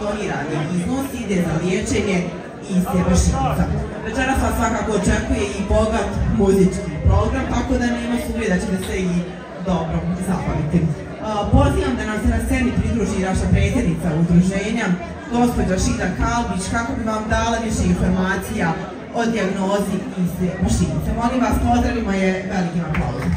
donirani iznos ide za liječenje iste vršnica. Večeras vas svakako očekuje i bogat muzički program, tako da nema sumnje da ćete se i dobro zabaviti. Pozivam da nam se na sceni pridruži naša predsjednica udruženja, gospođa Šida Kalbić, kako bi vam dala više informacija o dijagnozi iste vršnice. Molim vas, pozdravimo je velikim aplauzom.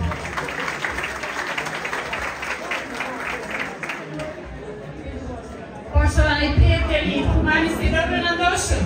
Poštovani prijatelji, humanisti, dobro nam došli.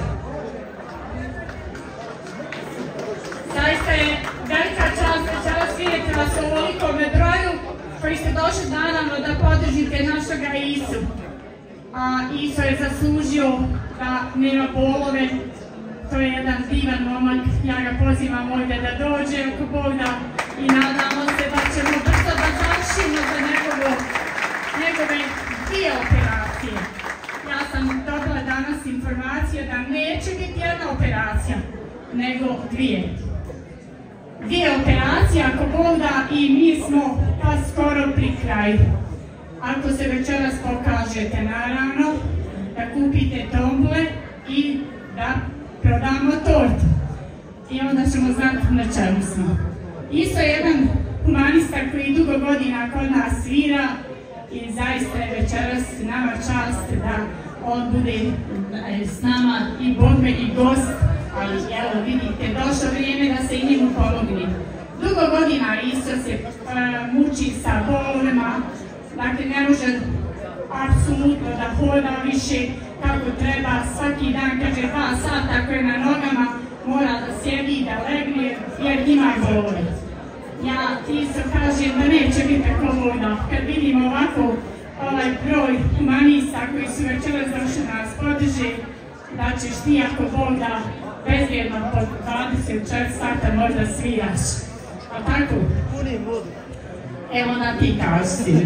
Zaista je velika čast večeras vidjeti vas u ovolikome broju koji ste došli naravno da podržite našega Isu. A Iso je zaslužio da nema bolove, to je jedan divan momak, ja ga pozivam ovdje da dođe ako Bog da i nadamo se da ćemo brzo da završimo za njegove dvije operacije. Ja sam dobila danas informaciju da neće biti jedna operacija, nego dvije. Dvije operacije, ako Bog da, i mi smo pa skoro pri kraju. Ako se večeras pokažete, naravno, da kupite tombole i da prodamo tortu. I onda ćemo znati na čemu smo. Isto jedan humanista koji dugo godina kod nas svira i zaista je večeras nama čast da on bude s nama i Bogme i gost, ali evo vidite, došlo vrijeme da se i njemu pomogne. Dugo godina Iso se muči sa bolima, dakle ne može apsolutno da hoda više kako treba, svaki dan kaže 2 sata ako je na nogama mora da sjedi i da legne jer ima bolove. Ja Iso kažem da neće biti tako voda. Kad vidimo ovako ovaj broj humanista koji su večeras došli nas podrže, da ćeš ti ako Bog da bezvjedno po 24 sata možda sviraš. A tako? Evo na ti kaži.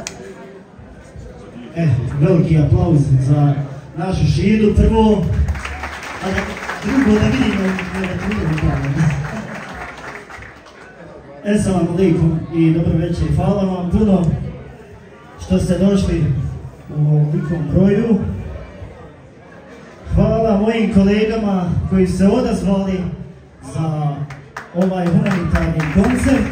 Veliki aplauz za našu Šidu prvo, a drugo da vidimo Assalamu alaikum i dobro večer. Hvala vam puno što ste došli u ovolikom broju. Hvala mojim kolegama koji se odazvali za ovaj humanitarni koncert.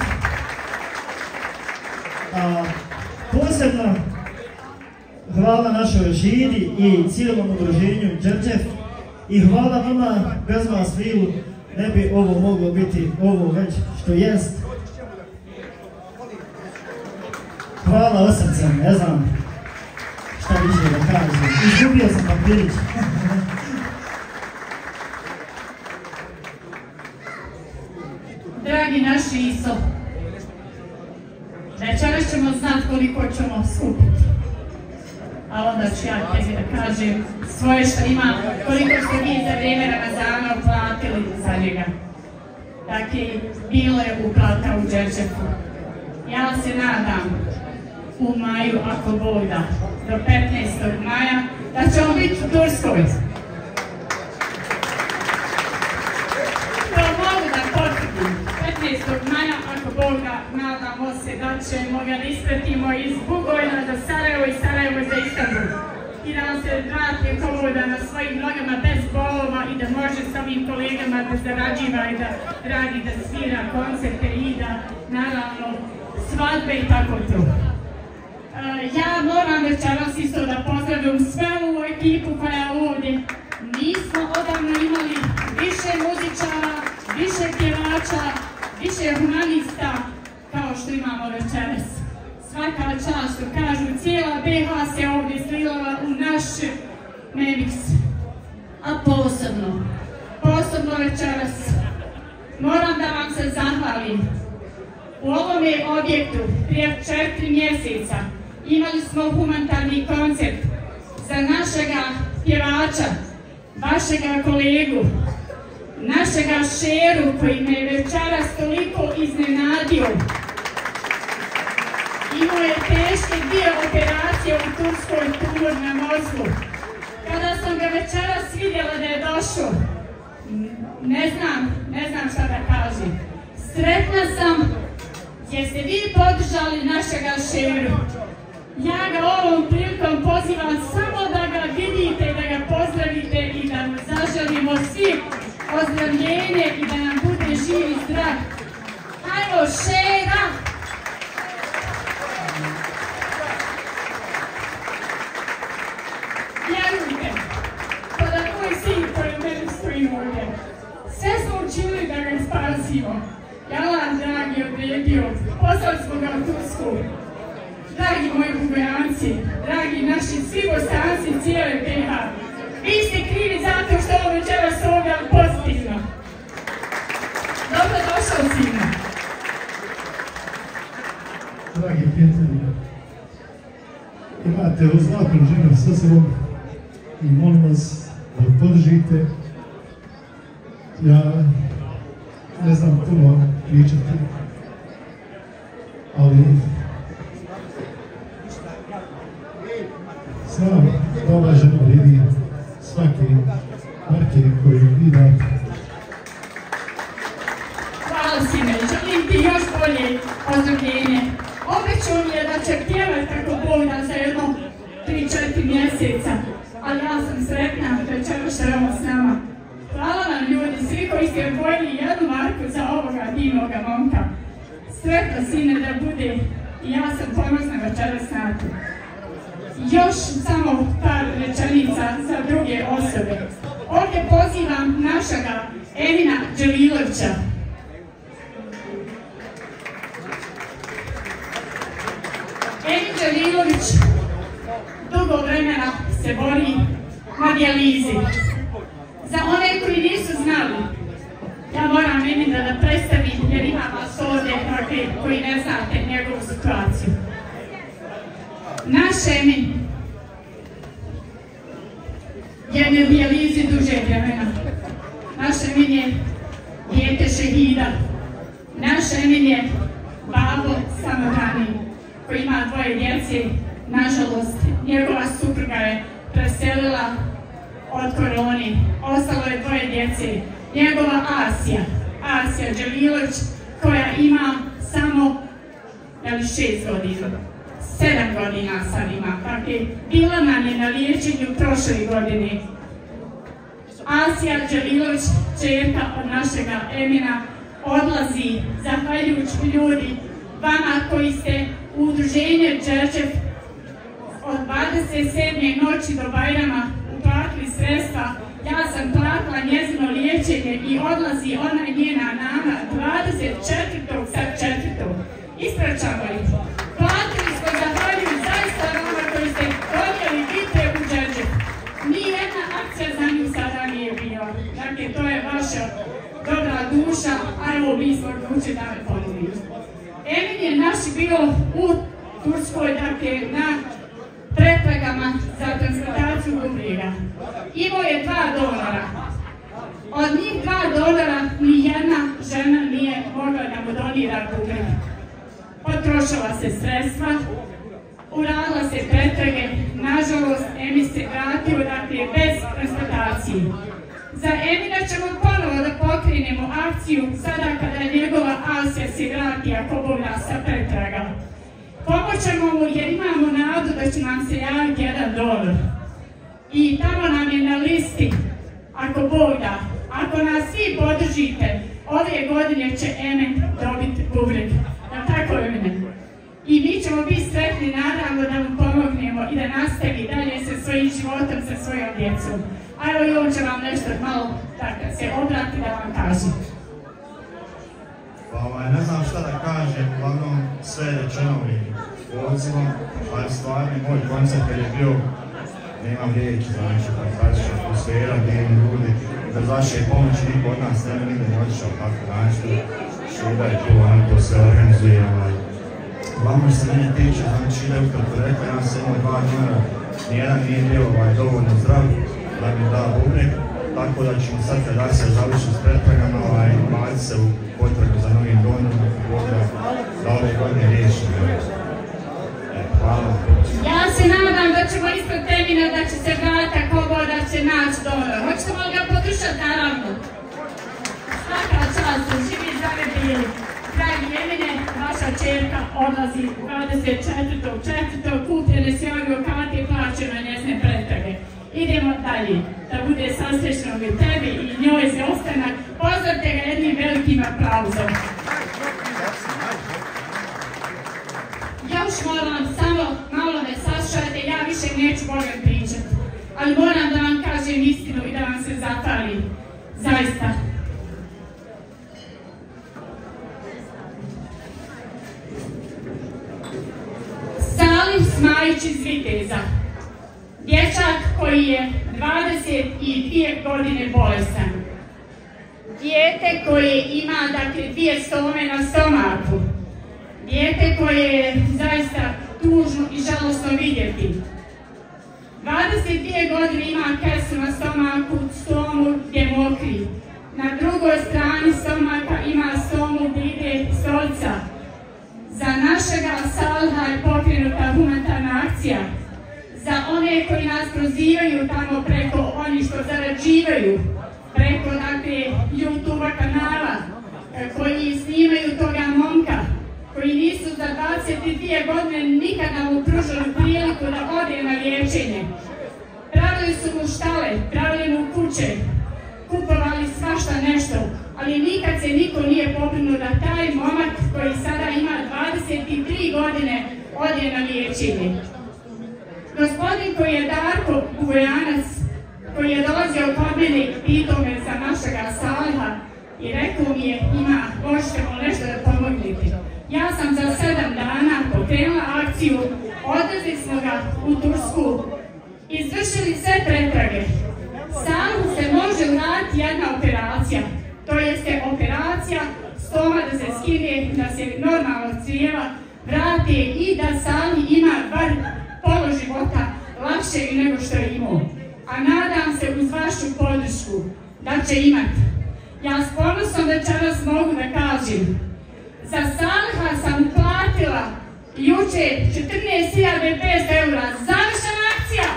A posebno hvala našoj Šidi i cijelom udruženju Đerđef i hvala vama, bez vas Vilu ne bi ovo moglo biti ovo već što jest. Hvala od srca, ne znam šta više da kažem. Izgubio sam papirić. Dragi naši Iso, večeras ćemo znati koliko ćemo skupiti. A onda ću ja tebi da kažem svoje što ima, koliko ste vi za vrijeme Ramazana uplatili za njega. Dakle, bilo je uplata u Đerđefu. Ja se nadam u maju, ako Bog da, do 15. maja, da ćemo biti u Turskoj. To mogu da potvrdim. 15. maja, ako Bog da, nadamo se da ćemo ga ispratimo iz Bugojna za Sarajevo i Sarajevo za Istanbul. I da nam se vrati komoda na svojim nogama bez bolova i da može s ovim kolegama da zarađiva i da radi, da svira koncerte i da, naravno, svadbe i tako to. Ja moram večeras isto da pozdravim sve ovu ekipu koja je ovdje. Nismo odavno imali više muzičara, više pjevača, više humanista kao što imamo večeras. Svaka čast što kažu, cijela BiH se ovdje slila u naš Memix. A posebno večeras moram da vam se zahvalim. U ovome objektu prije 4 mjeseca imali smo humanitarni koncert za našega pjevača, vašega kolegu, našega Šeru koji me večeras toliko iznenadio. Imao je teške 2 operacije u Turskoj, tumor na mozgu. Kada sam ga večeras vidjela da je došao, ne znam šta da kažem. Sretna sam jer ste vi podržali našega Šeru. Ja ga ovom prilikom pozivam samo da ga vidi mir, ozdravljenje i da nam bude živ i zdrav. Hajmo, Šera! Vjerujte, kada moj sin koji meni stoji ovdje, sve smo učinili da ga spasimo. Jalan, dragi, odredio, poslali smo ga u Tursku. Dragi moji Bugojanci, dragi naši svi Bosanci cijele BiH, vi ste krivi zato što ovo večeras ovdje pozitivno. Dobro došao, sine. Dragi prijatelji, imate oznaku žena sa sobom i molim vas da podržite. Ja ne znam puno pričati, ali znam da ova žena vidi svaki marker koji vi date. Hvala, sine, želim ti još bolje ozdravljenje. Obećao mi je da će pjevati kako Bog da za jedno 3-4 mjeseca, ali ja sam sretna večera što je ovo s nama. Hvala vam ljudi, svi koji ste odvojili jednu marku za ovoga divnoga momka. Sretno, sine, da bude i ja sam ponosna večeras na to. Još samo par rečenica za druge osobe. Ovdje pozivam našega Emina Đelilovića. Emin Đelilović dugo vremena se bori na dijalizi. Za one koji nisu znali, ja moram Emina da predstavim jer ima vas ovdje koji ne znate njegovu situaciju. Naš Emin je na dijalizi duže vremena. Naš Emin je dijete šehida. Naš Emin je babo samohrani koji ima 2 djece. Nažalost, njegova supruga je preselila od koroni. Ostalo je 2 djece. Njegova Asija Đelilović, koja ima samo 6 godina. 7 godina sad ima. Dakle, bila nam je na liječenju prošle godine. Asija Đelilović, čerka od našega Emina, odlazi zahvaljujući ljudi, vama koji ste u udruženje Đerđev od 27. noći do Bajrama uplatili sredstva. Ja sam platila njezino liječenje i odlazi ona i njena nama 24. sad 4. Ispraćamo ih. Platili smo zahvaljujući zaista vama koji ste donijeli vite u Đerđev. Nijedna akcija za nju sada nije bila. Dakle, to je vaša dobra duša, a evo mi smo odlučili da me ponudimo. Emin je naš bio u Turskoj, dakle, na pretragama za transplantaciju bubrega. Imao je 2 donora. Od njih 2 donora nijedna žena nije mogla da mu donira bubreg. Potrošila se sredstva, uradila se pretrage, nažalost Emin se vratio, dakle, bez transplantacije. Za Emina ćemo ponovo da pokrenemo akciju sada kada njegova Asija se vrati ako Bog da sa pretraga. Pomoćemo mu jer imamo nadu da će nam se javiti jedan donor. I tamo nam je na listi, ako Bog da, ako nas svi podržite, ove godine će Emin dobiti bubreg. Da tako, Emine? I mi ćemo biti sretni naravno da mu pomognemo i da nastavi dalje sa svojim životom, sa svojom djecom. A evo i on će vam nešto malo da se obrati da vam kaže. Ne znam šta da kažem, uglavnom sve je rečeno mi pozivom, ali stvarno moj koncept je bio, nemam riječi za nešto fantastična atmosfera, divni ljudi, bez vaše pomoći niko od nas nema nigde ne otišao tako način, Šida je tu, on to sve organizuje. Uglavnom što se mene tiče, znači Šida je kako rekao, ja sam imao 2 donora, nijedan nije bio dovoljno zdrav da mi da bubreg, tako da ćemo sad kada se završi s pretragama, baviti se u potragu za novim donorom, da ove godine riješimo. Hvala. Ja se nadam da ćemo ispred Emina da će se vrata kogo da će naći donor. Hoćete li ga podržati, naravno? Svaka čast, živi zdravi bili. Dragi Emine, vaša čerka odlazi 24.4. kupljene sve ove karte i plaćene njezine pretrage. Idemo dalje, da bude sasrećnog i tebi i njoj za ostanak. Pozdravite ga jednim velikim aplauzom. Još moram, samo malo me saslušajte, ja više neću Boga pričati. Ali moram da vam kažem istinu i da vam se zahvalim. Zaista. Salih Smajić iz Viteza. Dječak koji je 22 godine bolestan. Dijete koje ima, dakle, 2 stome na stomaku. Dijete koje je zaista tužno i žalosno vidjeti. 22 godine ima kesu na stomaku, stomu gdje mokri. Na drugoj strani stomaka ima stomu gdje ide stolica. Za našega Saliha je pokrenuta humanitarna akcija. Za one koji nas prozivaju tamo preko oni što zarađivaju, preko, dakle, YouTube kanala, koji snimaju toga momka, koji nisu za 22 godine nikada mu pružili priliku da ode na liječenje. Pravili su mu štale, pravili mu kuće, kupovali svašta nešto, ali nikad se niko nije pobrinuo da taj momak koji sada ima 23 godine ode na liječenje. Gospodin koji je Darko Bujanac, koji je dolazio kod mene i pitao me za našega Saliha i rekao mi je, možete mu nešto da pomognete. Ja sam za 7 dana pokrenula akciju, odvezli smo ga u Tursku, izvršili sve pretrage. Salihu se može uraditi jedna operacija, to jeste operacija stoma da se skine, da se normalno crijeva vrate i da Salih ima bar polo života lakše nego što je imao. A nadam se uz vašu podršku da će imati. Ja s ponosom večeras mogu da kažem, za Saliha sam platila juče 14.500 eura. Završena akcija!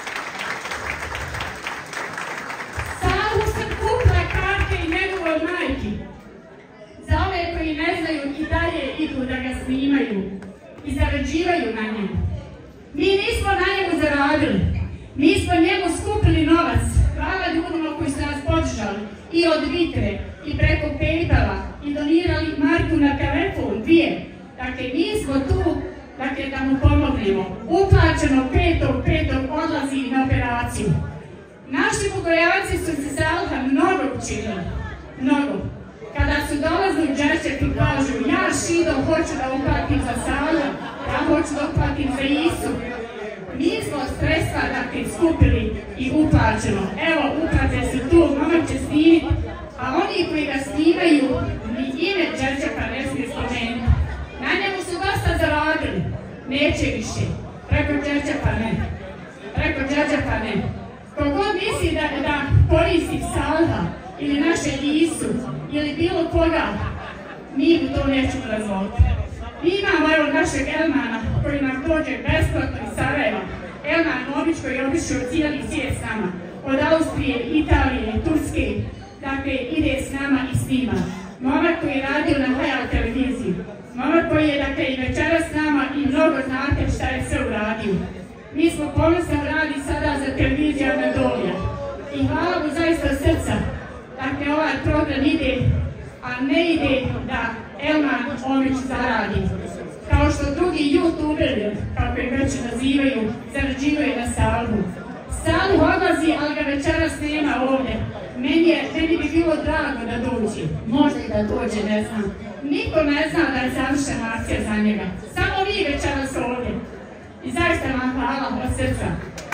Salihu sam kupila karte i njegovoj majki. Za ove koji ne znaju i dalje idu da ga snimaju i zarađivaju na njemu. Mi nismo na njemu zaradili. Mi smo njemu skupili novac. Hvala ljudima koji su nas podržali i od Vitre i preko PayPala i donirali Marku na telefon 2. Dakle, mi smo tu da mu pomognemo. Uplaćeno 5.5. odlazi na operaciju. Naši Bugojanci su se Saliha mnogo učinili. Mnogo. Kada su dolazili u Đerčep i kažu, ja Šido hoću da uplatim za Saliha, ja hoću da uplatim za Isu. Mi smo sredstva skupili i uplaćeno. Evo, uplate su tu, momak će snimiti, a oni koji ga snimaju, ni ime Đerčepa ne smije spomenuti. Na njemu su dosta zaradili, neće više. Preko Đerčepa ne. Preko Đerčepa ne. Kogod misli da koristi Saliha ili naše Isu ili bilo koga, mi mu to nećemo razvoliti. Mi imamo evo našeg Elmana koji nam dođe besplatno iz Sarajeva. Elman Mobić koji je obišao cijeli svijet s nama. Od Austrije, Italije, Turske. Dakle, ide s nama i snima. Momak koji je radio na Hajal televiziji. Momak koji je, dakle, i večera s nama i mnogo znate šta je sve uradio. Mi smo ponosno radi sada za televiziju Anadolija. I hvala mu zaista srca. Dakle, ovaj program ide, a ne ide da Elman Omić zaradi. Kao što drugi youtuberi, kako ih već nazivaju, zarađivaju na Salihu. Salih odlazi, ali ga večeras nema ovdje. Meni bi bilo drago da dođe. Možda i da dođe, ne znam. Niko ne zna da je završena akcija za njega. Samo vi večeras ovdje. I zaista vam hvala od srca.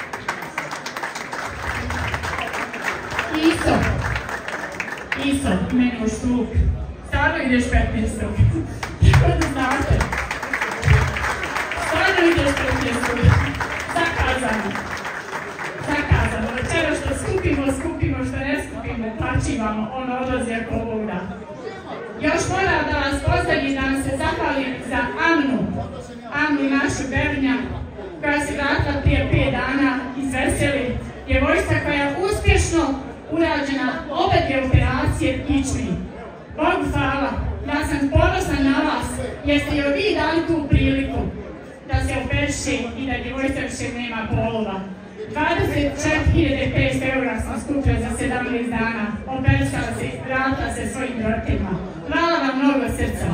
Iso, meni u štup. Stvarno ideš 15. Tako da znate. Stvarno ideš 15. Zakazano. Večera što skupimo, što ne skupimo, plaćivamo, ono odlazi ako Bog da. Još moram da vas pozdravim, da vam se zahvalim za Amnu našu Bernja, koja se vratila prije 5 dana iz Veseli, djevojčica koja je uspješno urađena obe 2 operacije kičmi. Bogu hvala, ja sam ponosna na vas, jer ste joj vi dali tu priliku da se operiše i da djevojčica više nema bolova. 24.500 € sam skupila za 17 dana. Operisala se, vratila se svojim roditeljima. Hvala vam mnogo srca.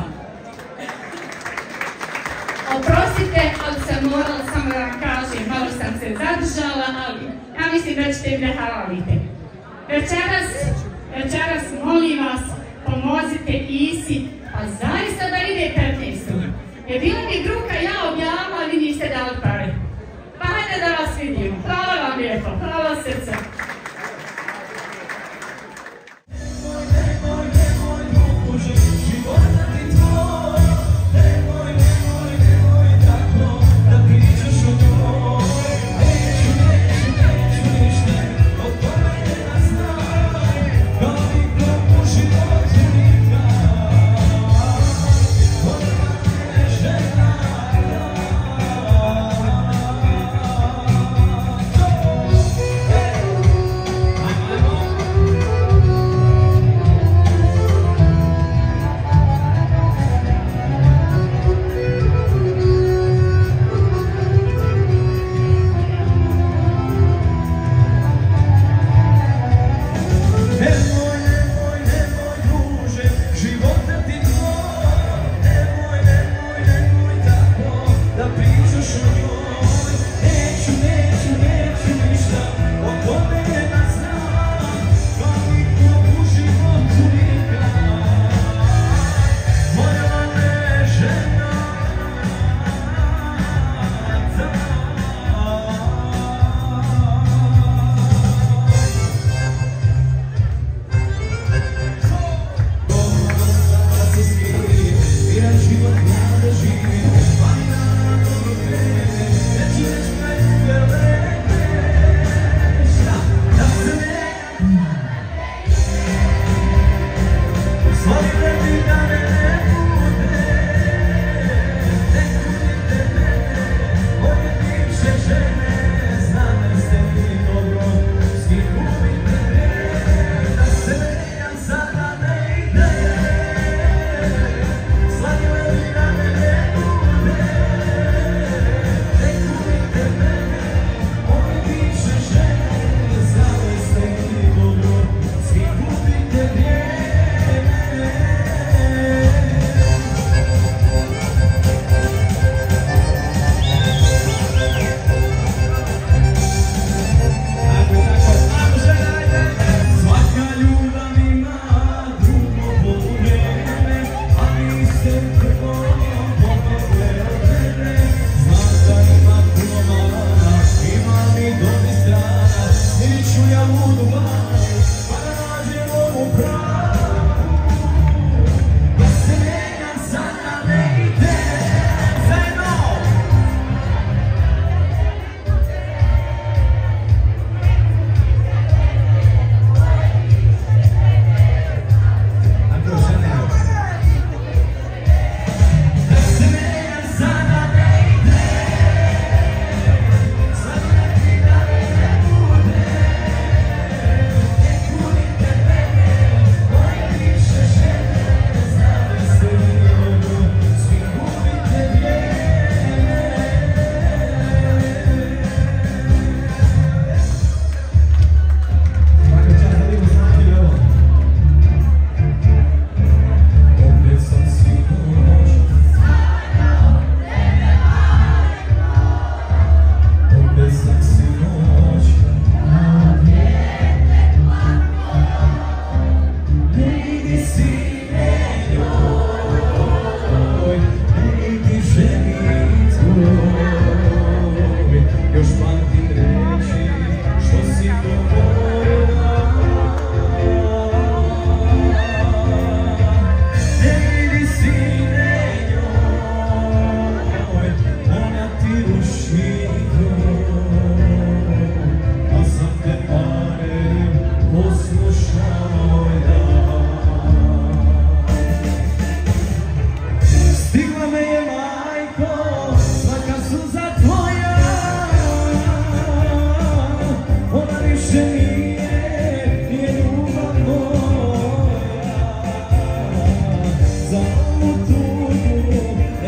Oprostite, ali sam morala samo da vam kažem, malo sam se zadržala, ali ja mislim da ćete mi da halalite. Večeras molim vas, pomozite Isi, pa zaista da ide 15. Je bila mi gruka ja objavila, ali vi niste dali pare. Pa hajde da vas vidimo. Hvala vam lijepo, hvala srca.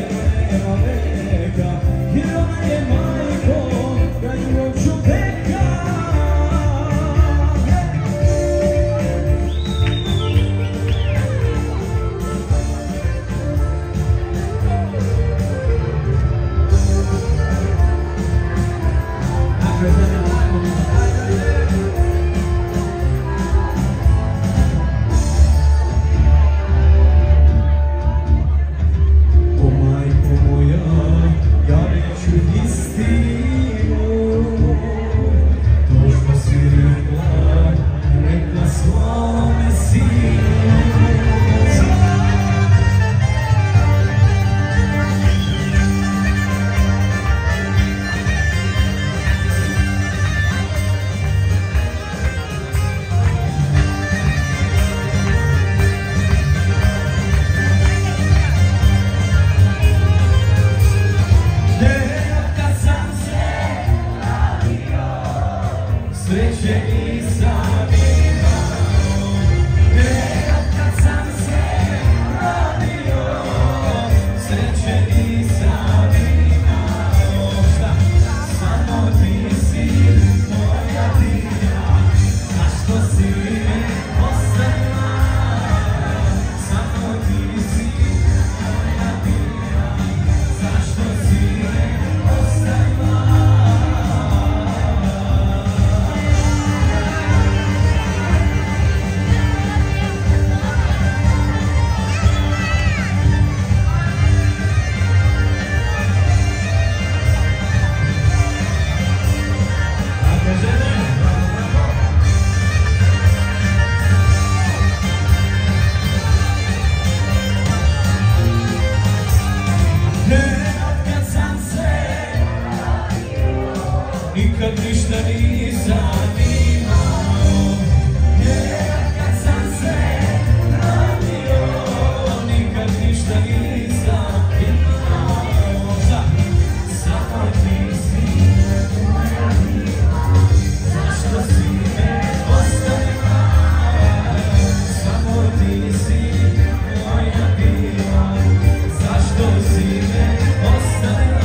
Quiero que Michael, que yo nisam imao, nekad kad sam se rodio, sreće nisam imao, samo ti si moja dija, zašto si me ostavila, samo ti si moja dija, zašto si me ostavila. Nikad ništa nisam imao, kad sam se rodio, nikad ništa nisam imao, samo ti si moja diva, zašto si me ostavila, samo ti si moja diva, zašto si me ostavila.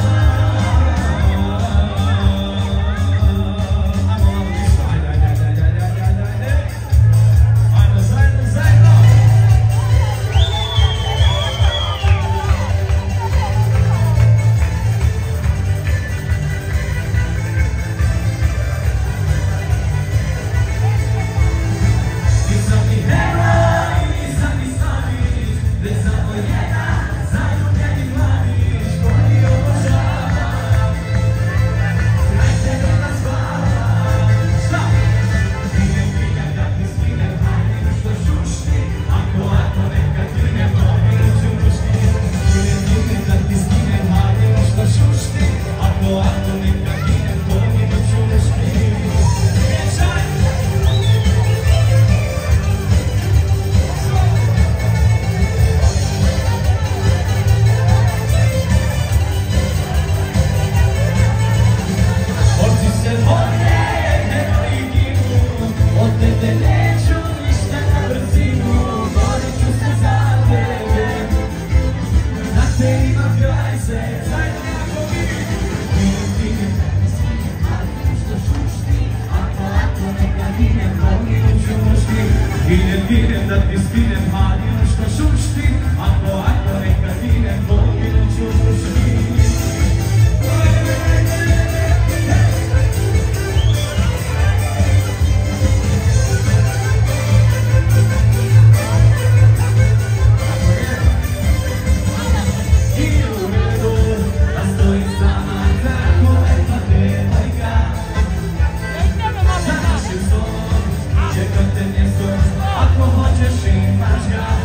Ginem da ti skinem haljinu što šušti, ako neka ginem poginu ću pušti. I u redu da stojim sama kako lepa devojka, za našim stolom čekam te mjesto. Ako hoćeš imaš ga.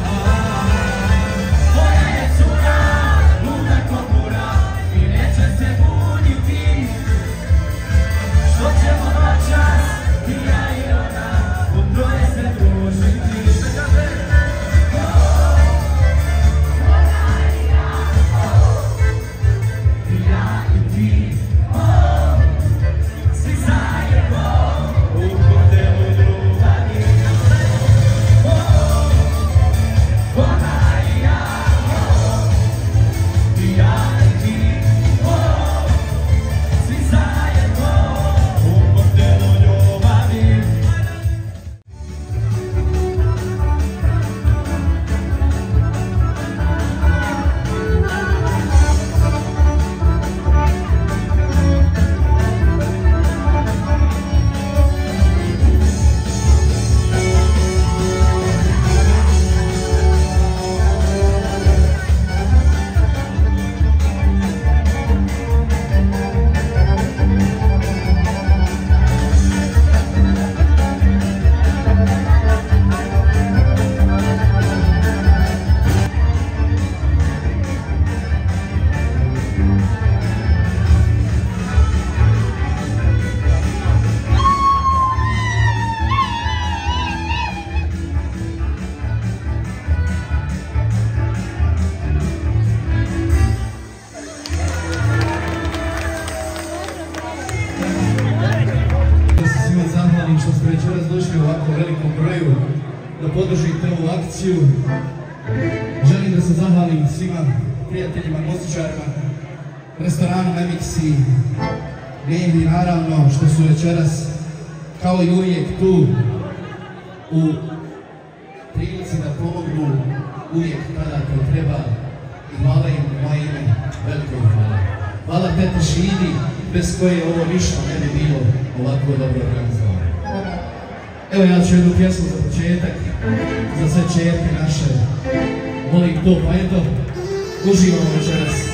večeras došli u ovako velikom broju da podržite ovu akciju. Želim da se zahvalim svima prijateljima, gostičarima, restoranu Memiksi, Gendi naravno što su večeras kao i uvijek tu u prilici da pomognu uvijek tada kad treba i hvala im moje ime, veliko hvala. Hvala tete Šidi, bez koje ovo ništa ne bi bilo ovako dobro organizovano. Evo ja ću jednu pjesmu za početak, za sve čerke naše, volim to, pa eto, uživamo večeras.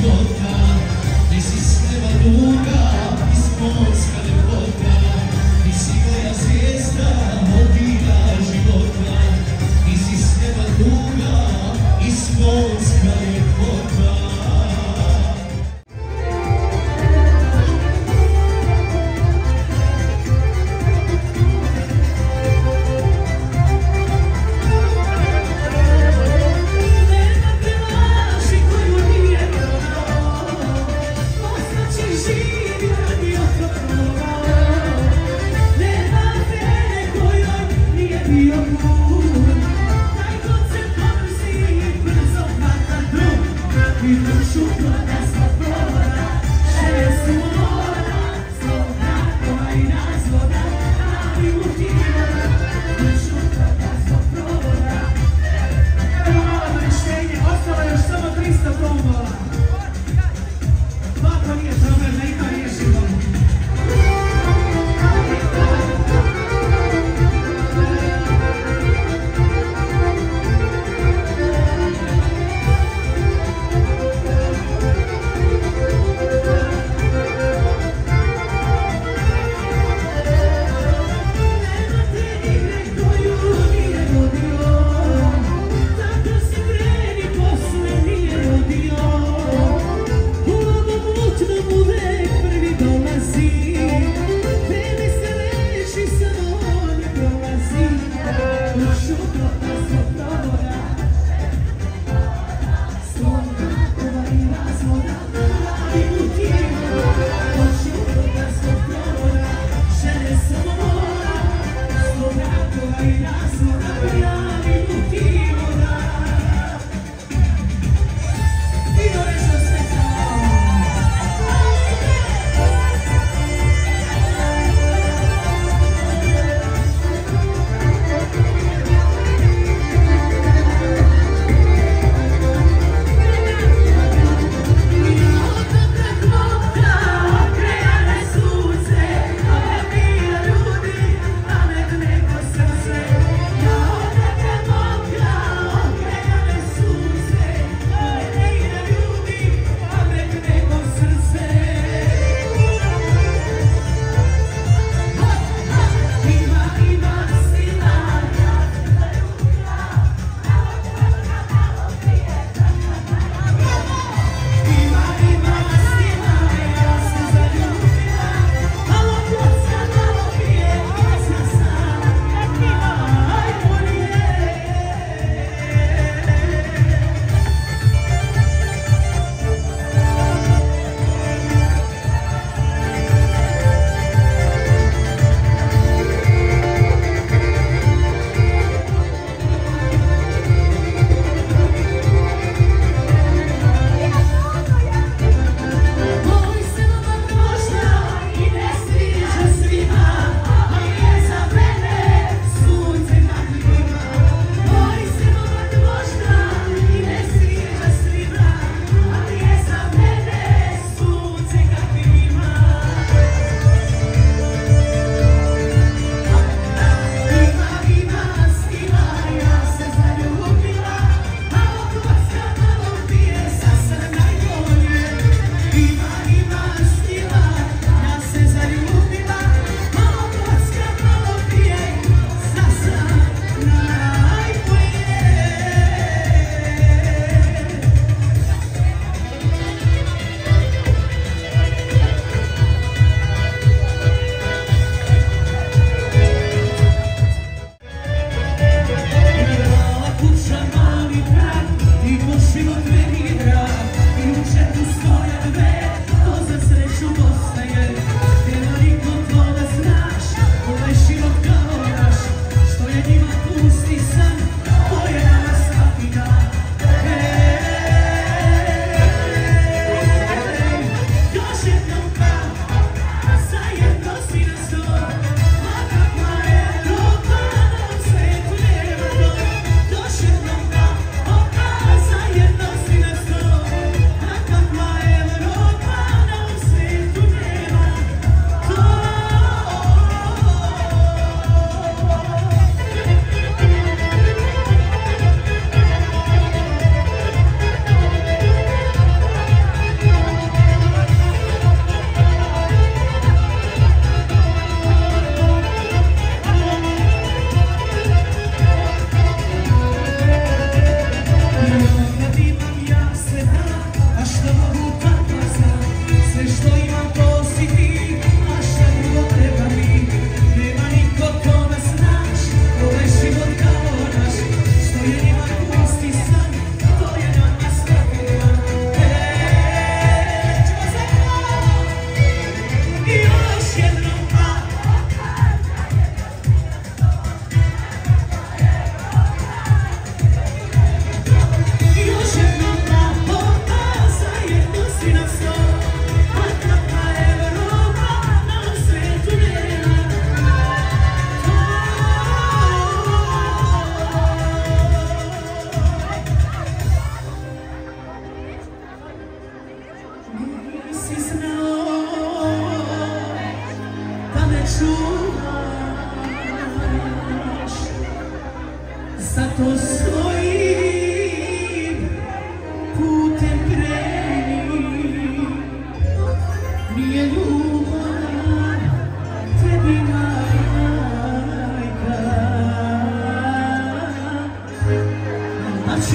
ljepota, ti si s neba duga, iskonska ljepota, ti si moja zvijezda, modina života, ti si s neba duga, iskonska ljepota. Taj god se pomrzi, brzo hvata drum.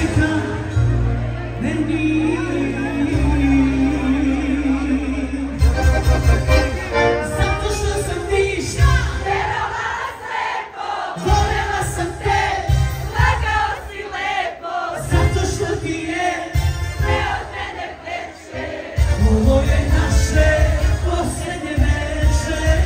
čekam, ne mi. Zato što sam ti šta? Verovala slepo. Voljela sam te. Lagao si lepo. Zato što ti je sve od mene teče. Ovo je naše posljednje veče.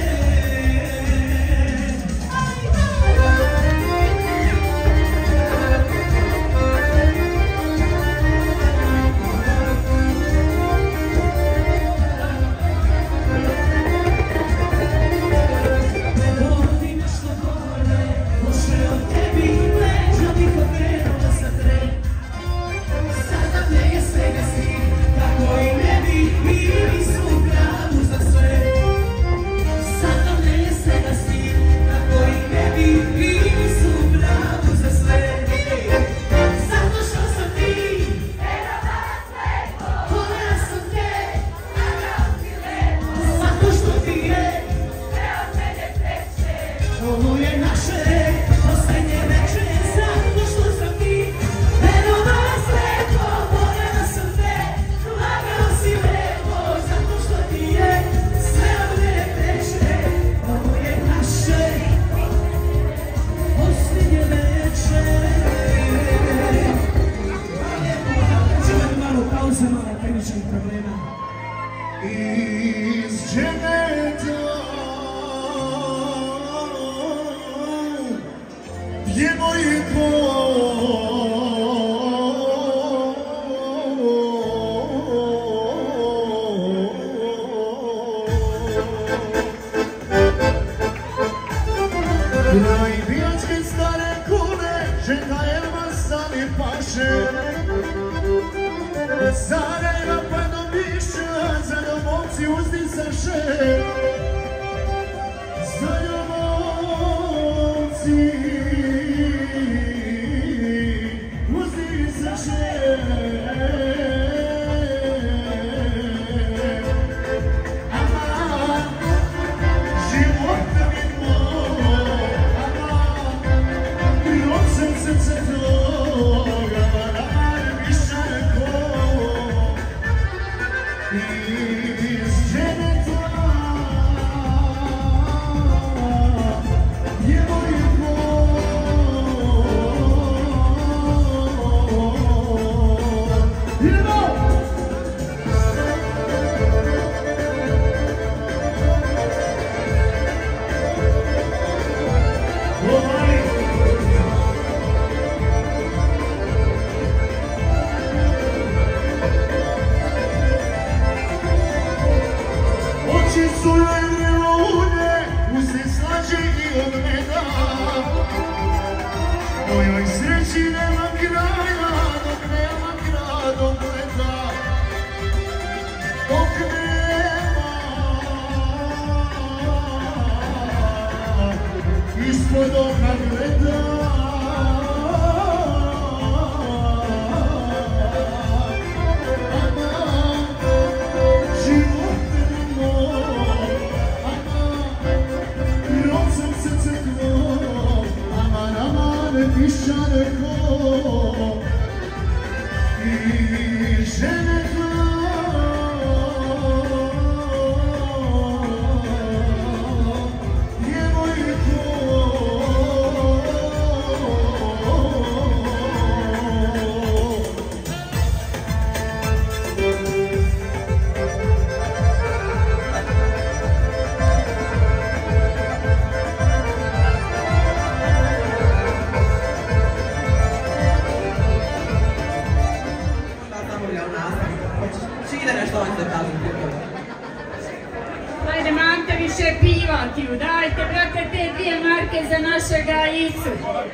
Ajde, mamte više piva ti ju, dajte, brate, te 2 marke za našega Isu.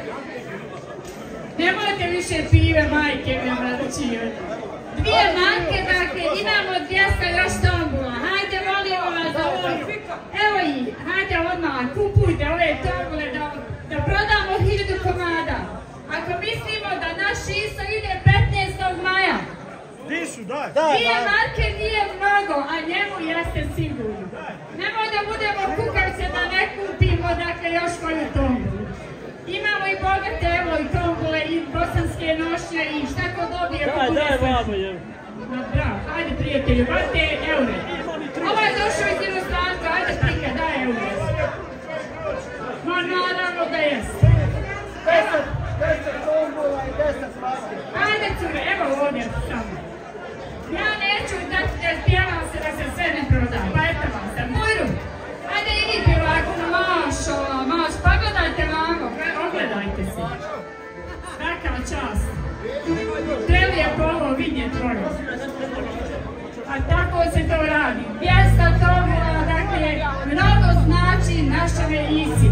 Nemojte više pive, majke mi mračivati. 2 marke, dakle, imamo 200 još tombula. Hajde, molimo vas za ovo. Evo ih, hajde odmah, kupujte ove tombule da prodamo 1000 komada. Ako mislimo da naš Iso ide 15. maja, Dišu, daj! 2 marke nije mnogo, a njemu jeste sigurno. Nemoj da budemo kukavce da ne kupimo, dakle, još koju tombulu. Imamo i bogate evo i tombole i bosanske nošnje i šta ko dobije. Daj, vamo je. Bravo, ajde prijatelju, vrte eure. Ovo je došao iz inostranstva, ajde prika, daj eure. Ma naravno da jeste. 10 tombola i 10 maske. Ajde cure, evo ovdje samo. Ja neću dati da spjevam se da se sve ne proda, pa eto vam sam. Bujru, ajde i vi pjevako, maš, pa gledajte vamo, ogledajte se. Svaka čast. Treba je polo vidjet tvoje. A tako se to radi. 200 tombola, dakle, mnogo znači našoj Isi.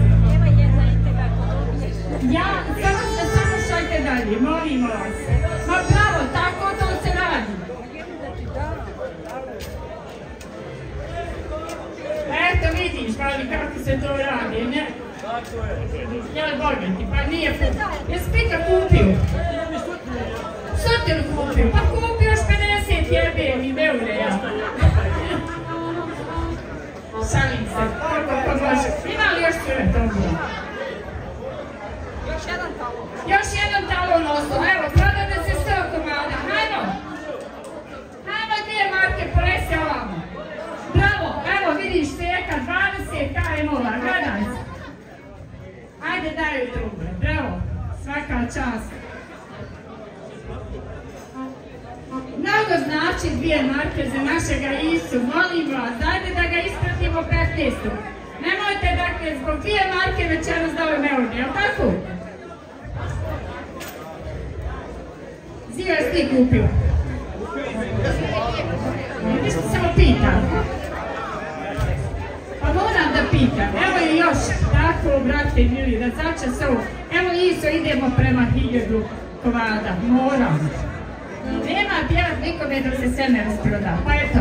Ja, samo šajte dalje, molimo vas. Ma bravo, tako to se radi. Eto vidiš, ali kako se to radi, ne? Jel bogati, pa nije puno. Jesi pika kupio? Što te kupio? Pa kupio još 50 jebe i eure, ja. Šalim se, koliko pa može. Ima li još sve toga? Još jedan talon ostao, evo, prodane se 100 komada, hajmo! Hajmo 2 marke, polese ovamo. Bravo, evo vidiš seka, 20 KM-ova, gledaj se. Ajde daju druge, bravo, svaka čast. Mnogo znači 2 marke za našega Isu, molim vas, dajte da ga ispratimo 15. Nemojte dakle zbog 2 marke večeras da ovaj meurni, jel tako? Zio je ti kupio. Ništa samo pitam. Pa moram da pitam, evo i još, tako brate mili, da začas ovo. Evo Iso, idemo prema 1000 komada, moram. Nema pjevat nikome dok se sve ne rasproda, pa eto.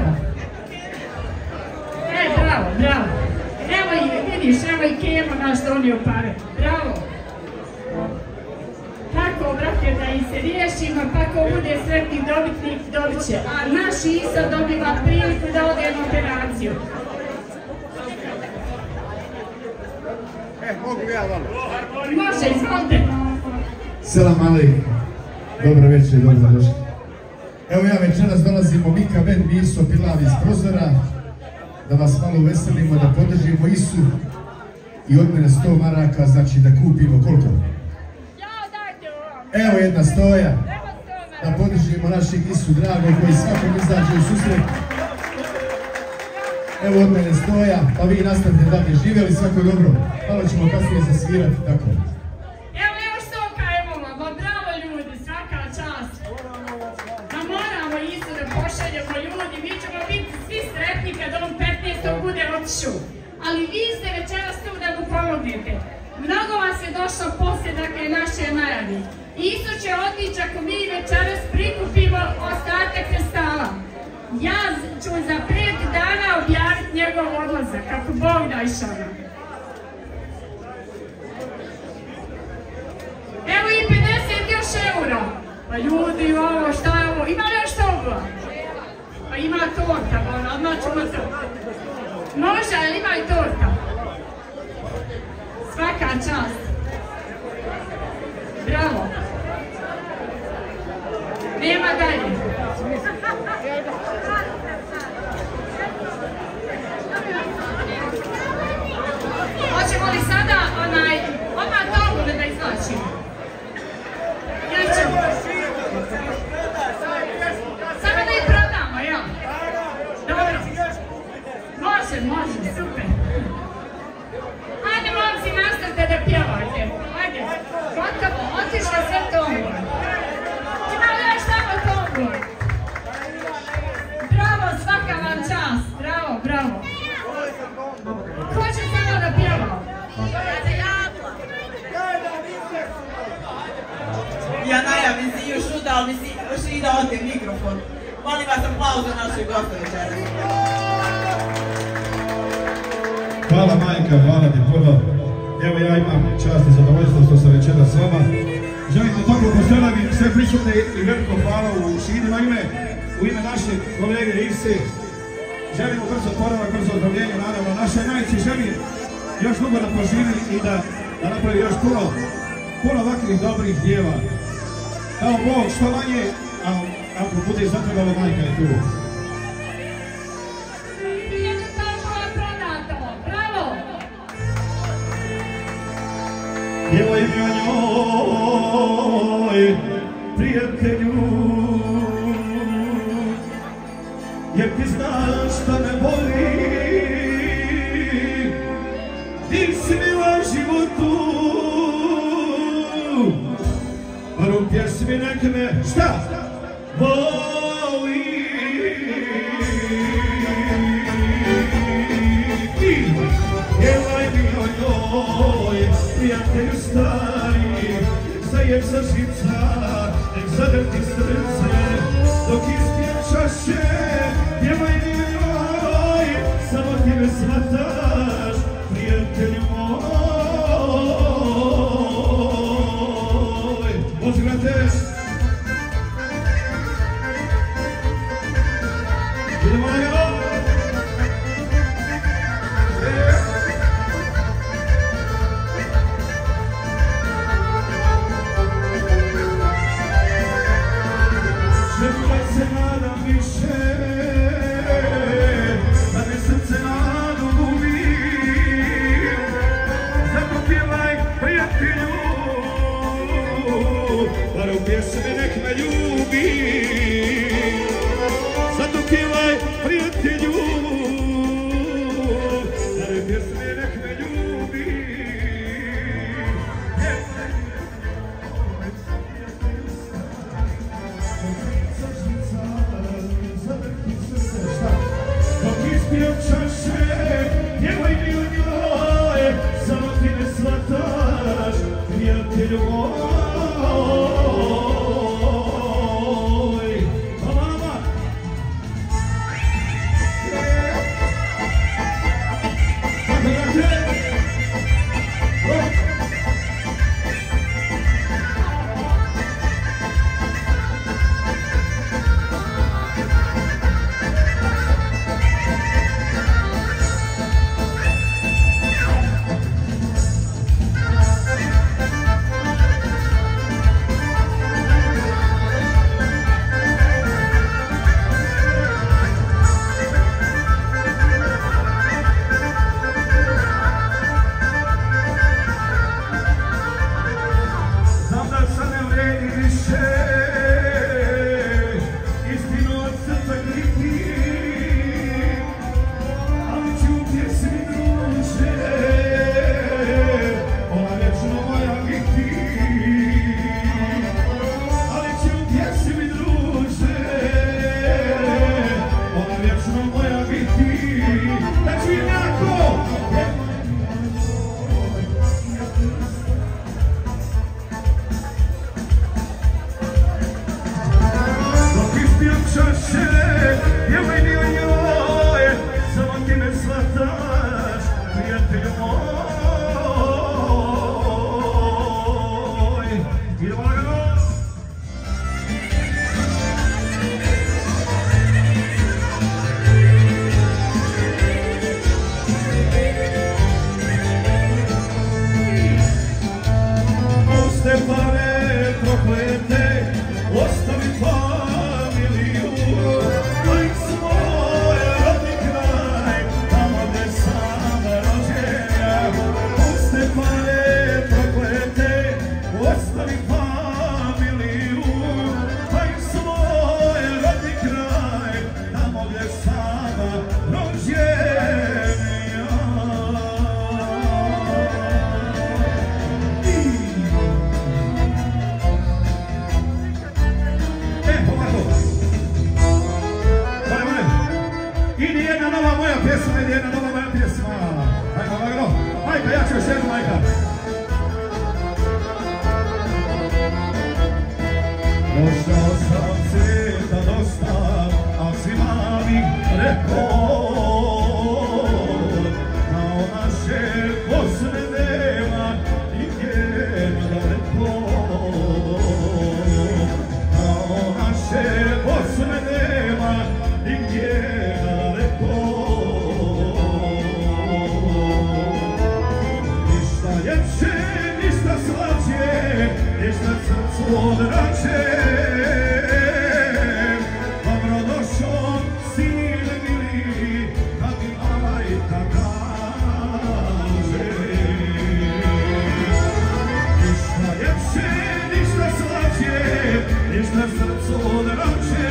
Bravo, bravo. Evo i vidiš, evo i Kemo naš donio pare, bravo. Tako, brate, da ih se riješimo, pa ko bude sretni dobitnik, dobit će. A naš Iso dobiva priliku da ode na operaciju. Mogu ja vam? Može, izvolite. Selam alejkum. Dobro večer, dobro došli. Evo ja večeras dolazimo Mika Ben Miso Pilav iz prozora da vas malo uveselimo, da podržimo Isu i od mene 100 maraka, znači da kupimo koliko? Evo jedna 100, da podržimo našeg Isu drago koji svakom izađe u susret. Evo od mene 100, pa vi nastavite dalje, živjeli svako dobro, malo ćemo kasnije zasvirati, tako. Evo još 100 KM-ova, ma bravo ljudi, svaka čast. Ma moramo Isu da pošaljemo ljudi, mi ćemo biti svi sretni kad on 15. bude otišao. Ali vi ste večeras tu da mu pomognete. Mnogo vas je došlo poslije dakle naše najavi. Isu će otići ako mi večeras prikupimo ostatak sredstava. Ja ću za 5 dana objaviti njegov odlazak, kako Bog da išava. Evo i 50 još eura. Pa ljudi, ovo, šta je ovo? Ima li još toga? Pa ima torta, odmah ćemo to. Može, ali ima i torta. Svaka čast. Bravo. Nema dalje. Hoćemo li sada odmah tombole da izvlačimo? Ili ćemo? Samo da ih prodamo, jel? Dobro. Može, super. Ajde, momci, nastavite da pjevajte. Ajde, gotovo, otišle sve tombole. Ima li još tamo tombole? Bravo, svaka vam čast. Bravo. Ko će samo da pjeva? Ja najavim si još šuda, ali mi si još i da ode mikrofon. Molim vas aplauz za našeg gosta večera. Hvala majka, hvala ti puno. Evo ja imam čast i zadovoljstvo što sam večera s vama. Želim da toplo pozdravim sve prisutne i veliko hvala u Šidima u ime naše kolege Ise. Želimo brzo oporavak, brzo ozdravljenje, naravno našoj majci želim još dugo da poživi i da napravi još puno puno ovakvih dobrih djeva. Evo Bog, što manje, a ako bude zatrebalo, majka je tu. Pjevaj mi o njoj, prijatelju, jer ti znaš šta me boli, ti si mila životu, bar u pjesmi nek me, šta? Voli. Pjevaj mi o njoj, prijatelju stari, zajeb sa žica, nek zadrti srce, dok ispijem čaše, pjevaj mi o njoj, samo ti me shvataš, prijatelju moj. Ozigrate! Idemo na njeno! Pjesme nek me ljubi, zato pjevaj prijatelju, stare pjesme nek me ljubi. Dok ispijem čaše, pjevaj mi o njoj, samo ti ne shvataš, prijatelju moj. Ništa ljepše, ništa slađe, odrađe. Dobrodošao, sine mili, kad mi majka kaže. Ništa ljepše, ništa slađe, ništa srcu odrađe.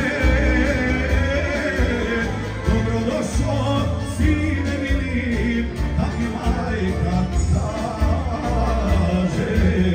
Dobrodošao, sine mili, kad mi majka kaže.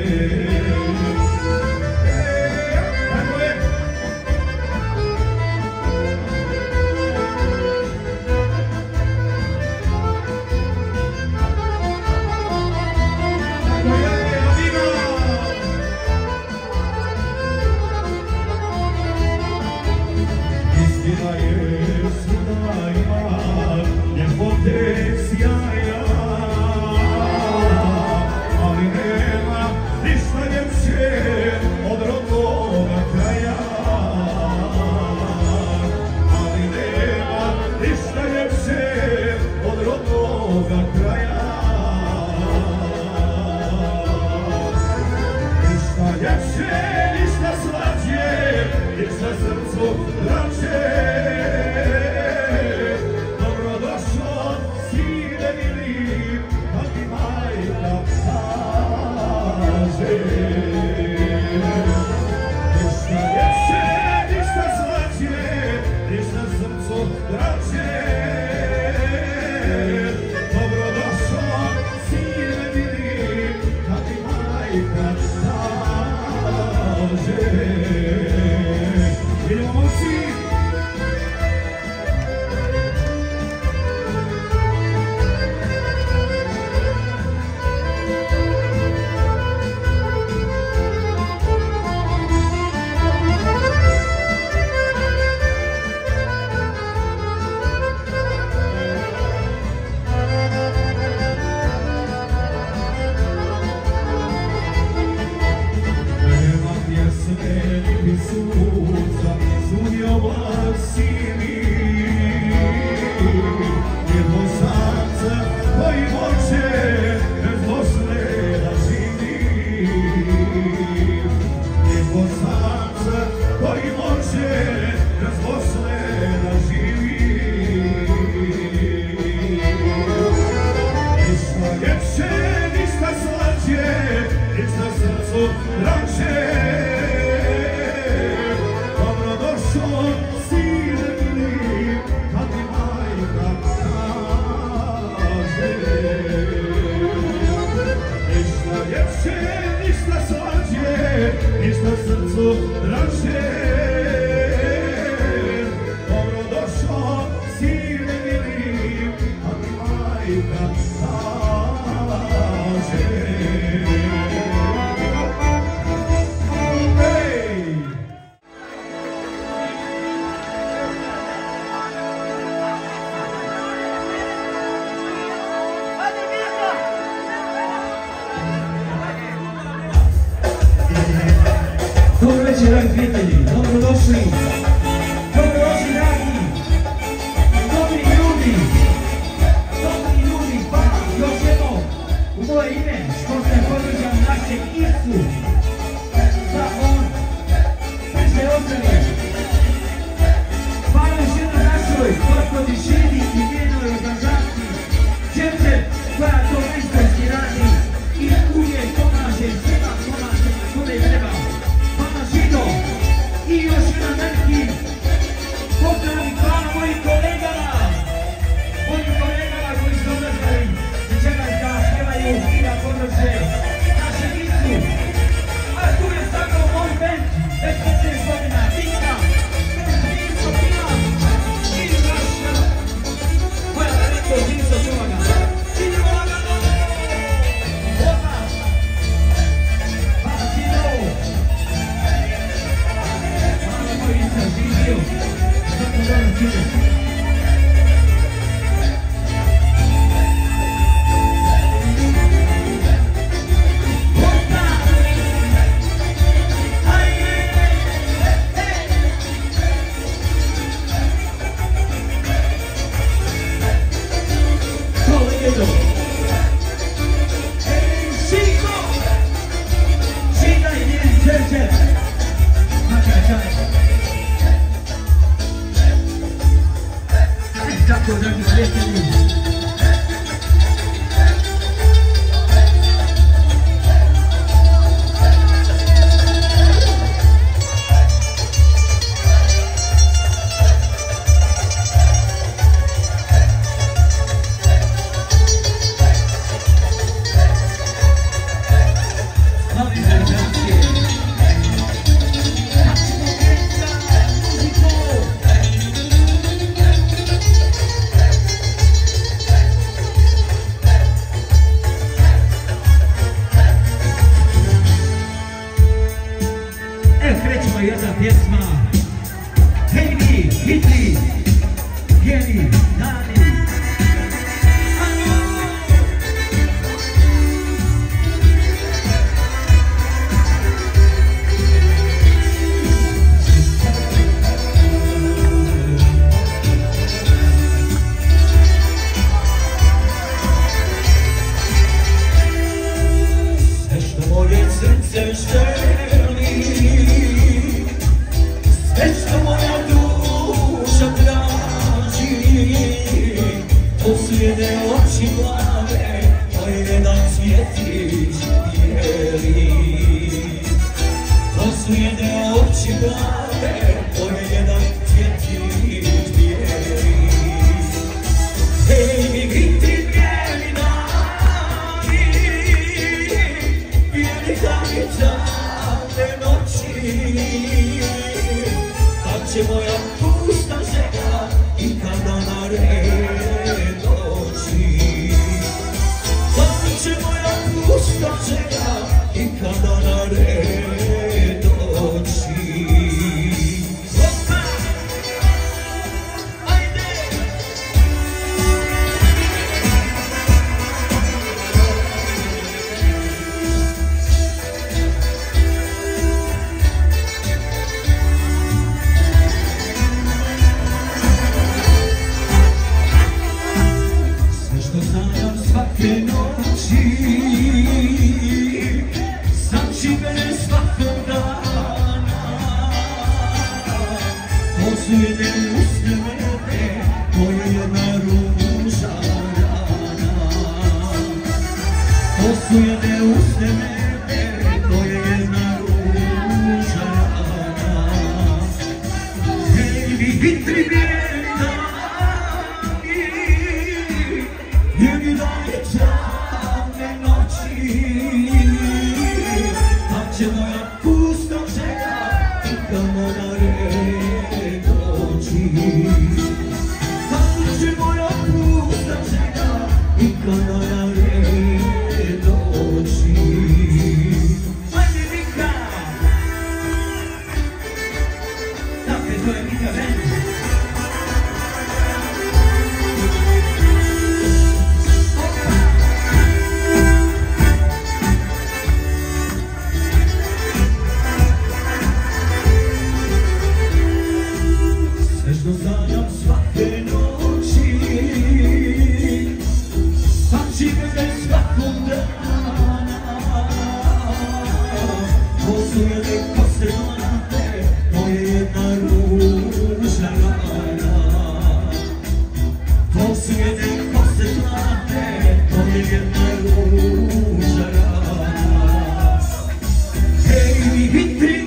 Istina je svuda ima ljepote sjaja, ali nema ništa ljepše od rodnoga kraja. Ali nema ništa ljepše od rodnoga kraja. Ništa ljepše, ništa slađe, ništa srcu draže. Dobrodošao, sine mili, kad mi majka kaže. Ništa ljepše, ništa slađe, ništa srcu draže. Dobrodošao, sine mili, kad mi majka kaže. Idemo momci! Nema pjesme ni suza, sunio vlak sivi. Jedno srce koji može bez Bosne da živi. Jedno srce koji može bez Bosne da živi. Ništa ljepše, ništa slađe, ništa srcu draže. Dobrodošao, sine mili, kad mi majka kaže. Ništa ljepše, ništa slađe, ništa srcu draže. Dobrodošao, sine mili, kad mi majka kaže. Dobro večer, dragi prijatelji, dobrodošli. Dobrodošli, dragi. Dobri ljudi. Dobri ljudi, pa još jedno u moje ime, što se podržam našeg Isu. Da on priše ostane. Pa još jedno našoj gospodi Šidi i njenoj organizaciji. Djece koja to istinski radi i uvijek pomaže svima, pomaže kome treba. I još jedan veliki pozdrav i hvala mojim kolegama koji su odlazili večeras da pjevaju i da podrže našeg Isu. A tu je samo moj band, već 15 godina, Vinka, Vinko, Pila i naša moja veliko Vinko Čuvaga. Idemo lagano! Opa! Bacino! Živio, svako dana čujem. Cinco! Cinco e 10, hitli, bijeli dani. Sve što moje srce želi, sve što moja duša traži, poslijede oči plave, moj jedan cvjetić bijeli. Poslijede oči plave, moj jedan cvjetić bijeli. Hej, mi biti bijeli dani, bijeli dani tamne noći, kad će moja pusta želja i kada na red doći. Kad će moja pusta želja i kada na red doći. Opa! Ajde! Sve što sanjam svake noći, sanči mene svakog dana. Posujede usne mene, moja jedna ruža rana. Posujede usne mene, moja jedna ruža rana. Hej, vi vitri bijeli dani, bijeli dani tamne noći, kad će moja pusta želja i kada na red doći. Kad će moja pusta želja i kada na red doći. Ajde Mika! Dakle, to je Mika Band. Sve što sanjam svake noći, sanči mene svakog dana. Posujede kose mlade, moje jedna ruža rana. Posujede kose mlade, moje jedna ruža rana. Hej, mi vitri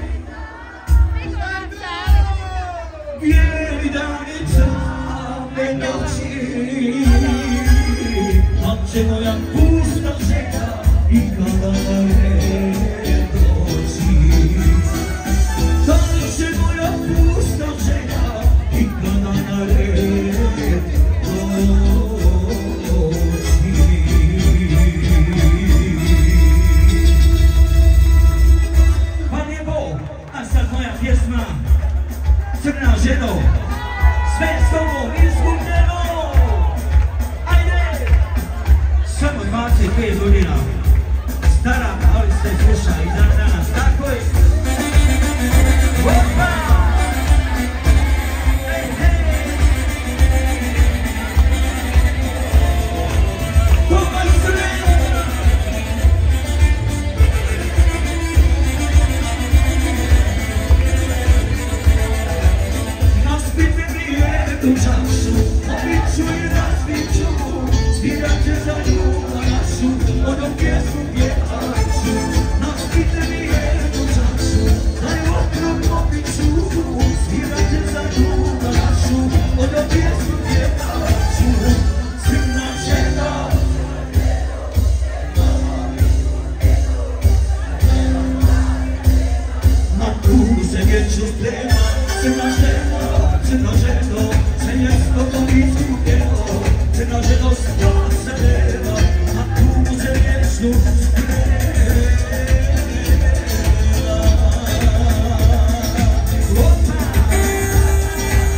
bijeli dani tamne noći, kad će moja pusta želja i kada na red doći. Kad će moja pusta želja i kada na red doći. Pa nebo, a sad moja pjesma Crna ženo, sve je s tobom izgubljeno. Ajde! Samo 25 godina, stara, ali se sluša i dan danas, tako je. Opa! Hej, hej! Toga crveno! Naspite mi jednu čašu, obiću i raspiću, svirat će za ljubav našu, ono pjesmu pjevaću. Naspite mi jednu čašu, daj okrug obiću, svirat će za ljubav našu, ono pjesmu pjevaću. Crna žena, na tu se vječu sprema, crna žena, crna ženo, sve je s tobom izgubljeno. Crna ženo, spasa nema, a tu se vječnu sprema. Opa!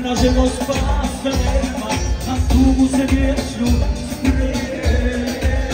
crna ženo spasa nema, na tugu se vječnu sprema.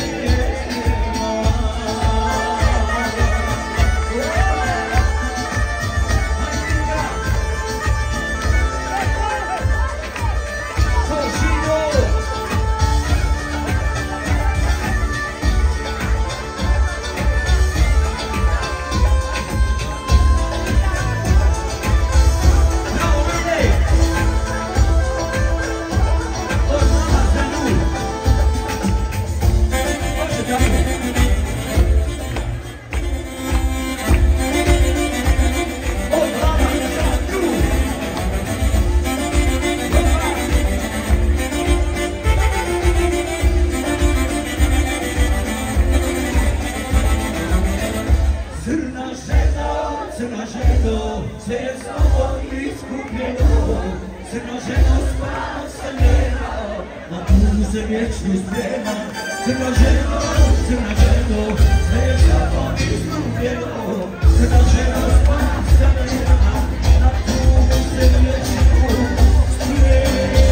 Crna ženo, sve je za ovo iskupljeno, crna ženo spasa nema, na tugu se vječnu sprema. Crna ženo, sve je za ovo iskupljeno, crna ženo spasa nema, na tugu se vječnu sprema.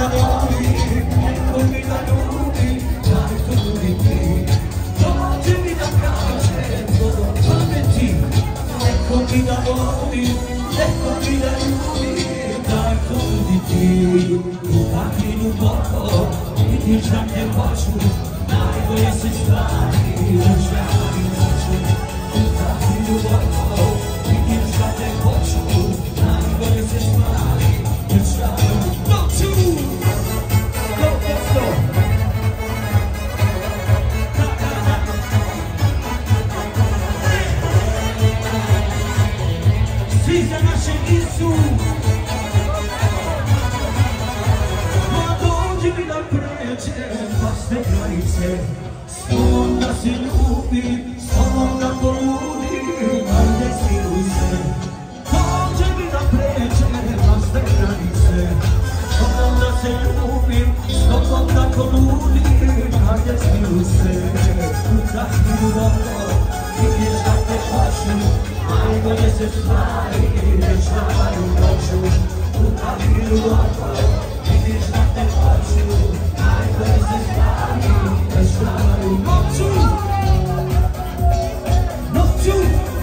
voli, neko mi da ljubi, daj to budi ti. Dođi mi da kažem do pameti, neko mi da voli, neko mi da ljubi, daj to budi ti. U takvinu doko, vidiš da te hoću, najbolje se stvari rešavaju noću. U takvinu doko, vidiš da te hoću, najbolje se stvari rešavaju noću. Svi za naše Isu. Ma dođi mi da pređem pasne granice, s tobom da se ljubim, s tobom da poludim, ajde smiluj se. Dođi mi da pređem pasne granice, s tobom da se ljubim, s tobom da poludim, ajde smiluj se. Udahni duboko, vidiš da te hoću, najbolje se stvari rešavaju noću. Udahni duboko, vidiš da te hoću, najbolje se stvari rešavaju noću. Noću.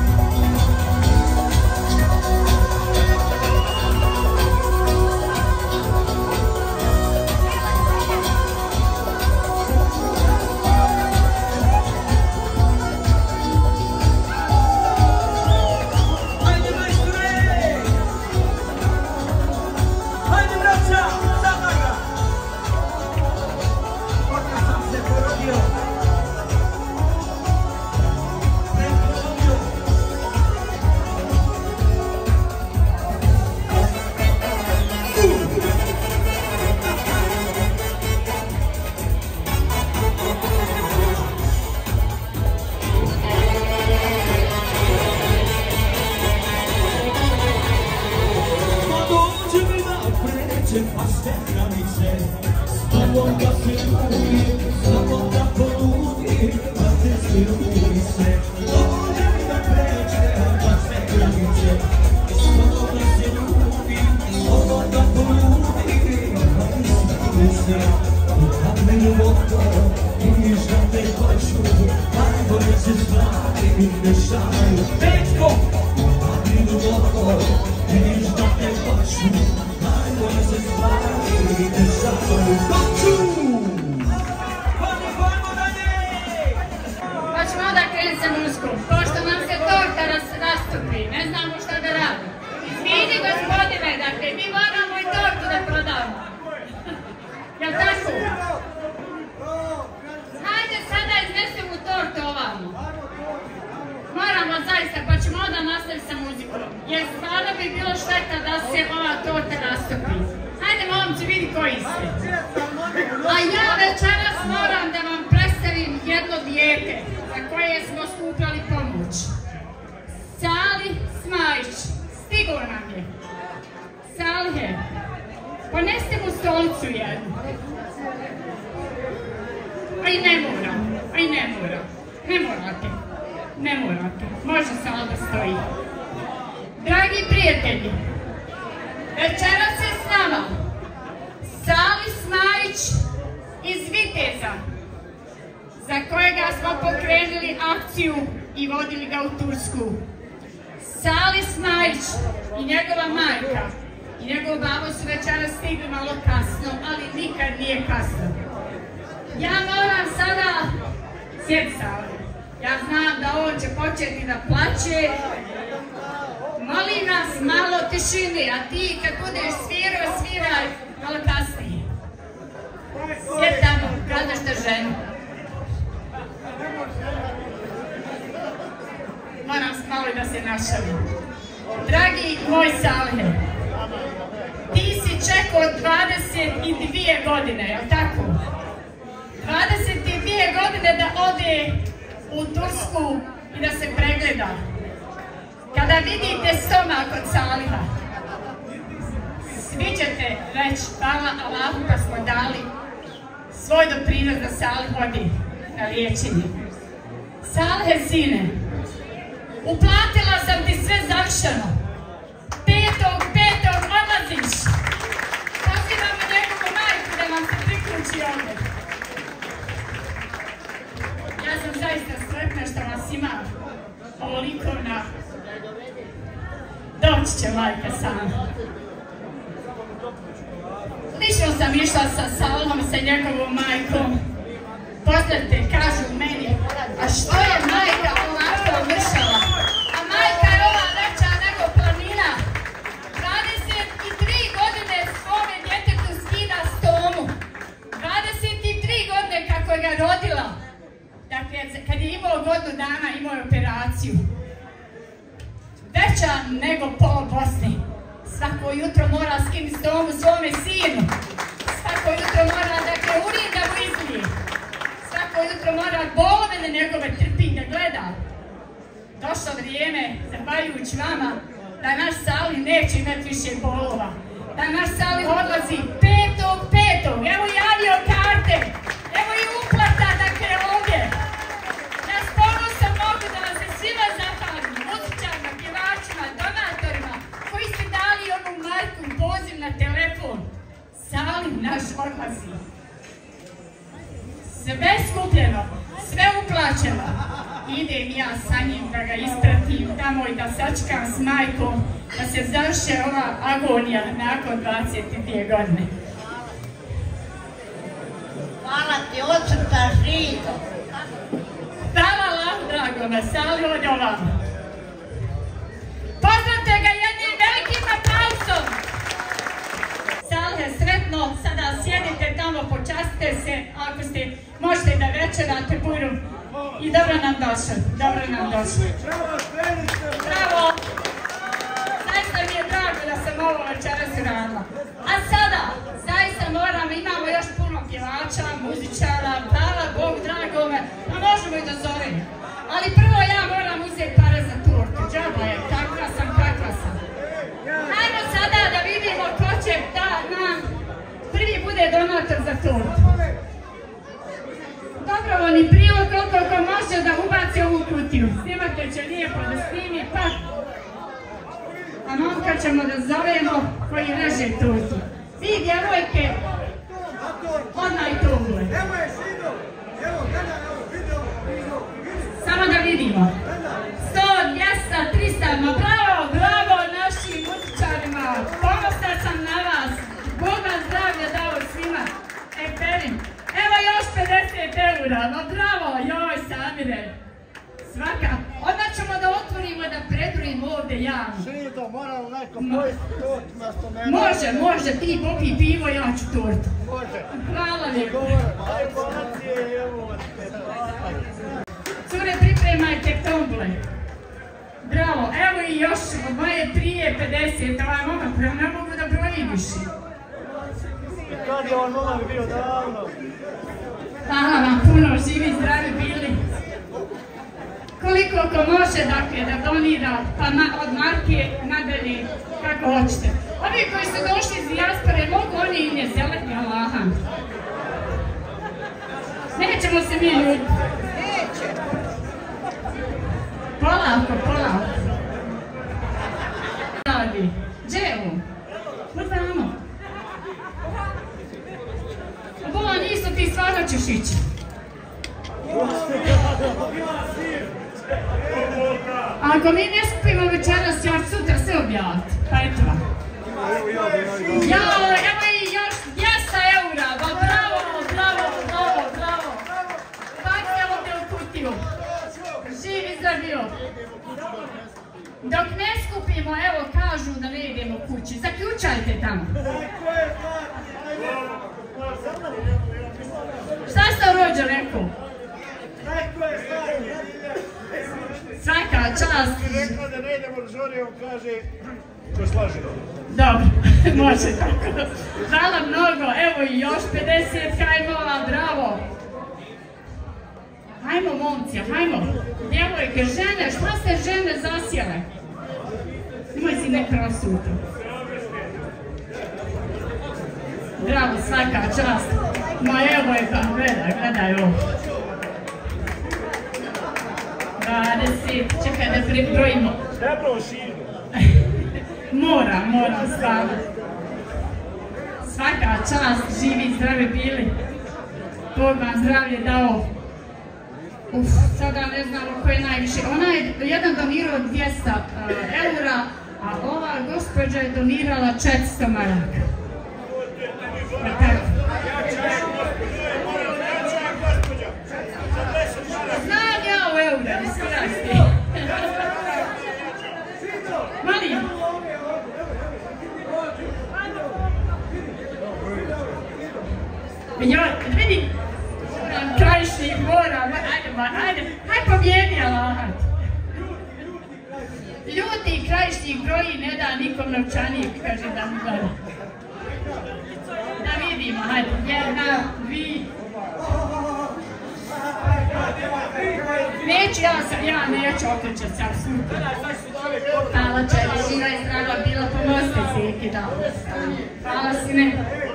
Dragi moj Salhe, ti si čekao 22 godine, jel tako? 22 godine da ode u Tursku i da se pregleda. Kada vidite stomak od Saliha, svi ćete reći hvala Allahu da smo dali svoj doprinos da Salih odi na liječenje. Salihe, sine, uplatila sam ti sve završeno. 5.5. odlaziš. Pozivam njegovu majku došli ovdje. Ja sam zaista sretna što vas ima ovoliko na... Doći će majka sama. Lično sam išla sa Salom, sa njegovom majkom. Poznate, kažu meni, a što je majka ovako mršava? A majka je ova veća nego planina. 23 godine svome djetetu skida stomu. 23 godine kako je ga rodila. Dakle, kad je imao godinu dana, imao je operaciju. Veća nego pol Bosne. Svako jutro mora skinuti stomu svome sinu. Svako jutro mora, dakle, urin da mu izlije. Svako jutro mora bolove na njegove trpi da gleda. Došlo vrijeme, zahvaljujući vama, da naš Sali neće imati više bolova. Da naš Sali odlazi 5.5. Evo javio karte. Evo i uplata, dakle, ovdje. Ja s ponosom mogu da vas se svima zahvalim. Muzičarima, pjevačima, donatorima, koji ste dali onu Marku poziv na telefon. Sali naš odlazi. Sve skupljeno, sve uplaćeno. Idem ja sa njim da ga ispratim tamo i da sačekam s majkom da se završe ova agonija nakon 22 godine. Hvala ti, ocrta živo. Hvala vam, drago me, Sali od ovamo. Poznate ga jednim velikim aplausom. Salhe, sretno, sada sjedite tamo, počastite se, ako ste, možete da večerate puru. I dobro nam došli, dobro nam došli. Bravo! Zaista mi je drago da sam ovo večeras radila. A sada, zaista moramo, imamo još puno pjevača, muzičara, hvala Bogu, drago me, pa možemo i da zovemo. Ali prvo ja moram uzeti pare za tortu, džaba je, kakva sam. Hajmo sada da vidimo ko će da nam prvi bude donator za tortu. Dobrovoljni prilog koliko može da ubaci ovu kutiju. Snimatelj će lijepo da snimi, pa a momka ćemo da zovemo koji reže tortu. Vi djevojke, odmah i to uvoj. Samo da vidimo. 100, 200, 300, ma bravo, bravo našim muzičarima. Ponosna sam na vas. Bog vam zdravlja dao svima. Perin. Evo još 50 eura, no bravo, joj Samire. Svaka. Odmah ćemo da otvorimo, da predurimo ovdje javno. Šito, moramo neko pojesti tortu na spomenu. Može, ti popij pivo, ja ću tortu. Može. Hvala lijepo. Aj, bonacije, evo. Cure, pripremajte tombole. Bravo, evo i još od moje prije 50, ovaj momak, ne mogu da broji više. Kad je on momak bio davno? Hvala vam puno, živi, zdravi bili. Koliko ko može, dakle, da donira, pa od marke nadalje, kako hoćete. Ovi koji su došli iz dijaspore, mogu oni i ne zeleti Allaha. Nećemo se mi ljuditi. Neće. Polako. Radi. Gdje je ovo? Podvamo. Bola, nisu ti stvarno ćeš ići. Ako mi ne skupimo večeras, ja ću sutra sve objaviti. Pa eto vam. Jao, evo i još 200 eura. Bravo. Bacimo te u kutiju. Živi zdravio. Dok ne skupimo, evo kažu da ne idemo kući. Zaključajte tamo. Šta ste rođe rekao? Svaka čast. Rekao da ne idemo do žori, on kaže, ko slaže. Dobro, može tako. Hvala mnogo, evo i još 50 hajmova, bravo. Hajmo momci, hajmo. Djevojke, žene, šta ste žene zasjele? Imaj si nek prosuto. Bravo, svaka čast. Ma evo je pa, gledaj ovo. 20, čekaj da prebrojimo. Dobro širu. Mora stvarno. Svaka čast, živi, zdravi bili. Bog vam zdravlje dao. Sada ne znamo ko je najviše. Ona je jedan donirao 200 eura, a ova gospođa je donirala 400 maraka. Znam ja u eura, ne skirasti. Molim. Joj, vidi, Krajišnik moram, ajde, pobjedi Allahat. Ljudi, Krajišnik broji, ne da nikom novčanik, kaže da mi gleda. Da vidimo, hajde, 1, 2. Neću, ja neću okrećat se, apsolutno. Hvala čeri, živa je zdrava bila, pomozite se iki da. Hvala sine.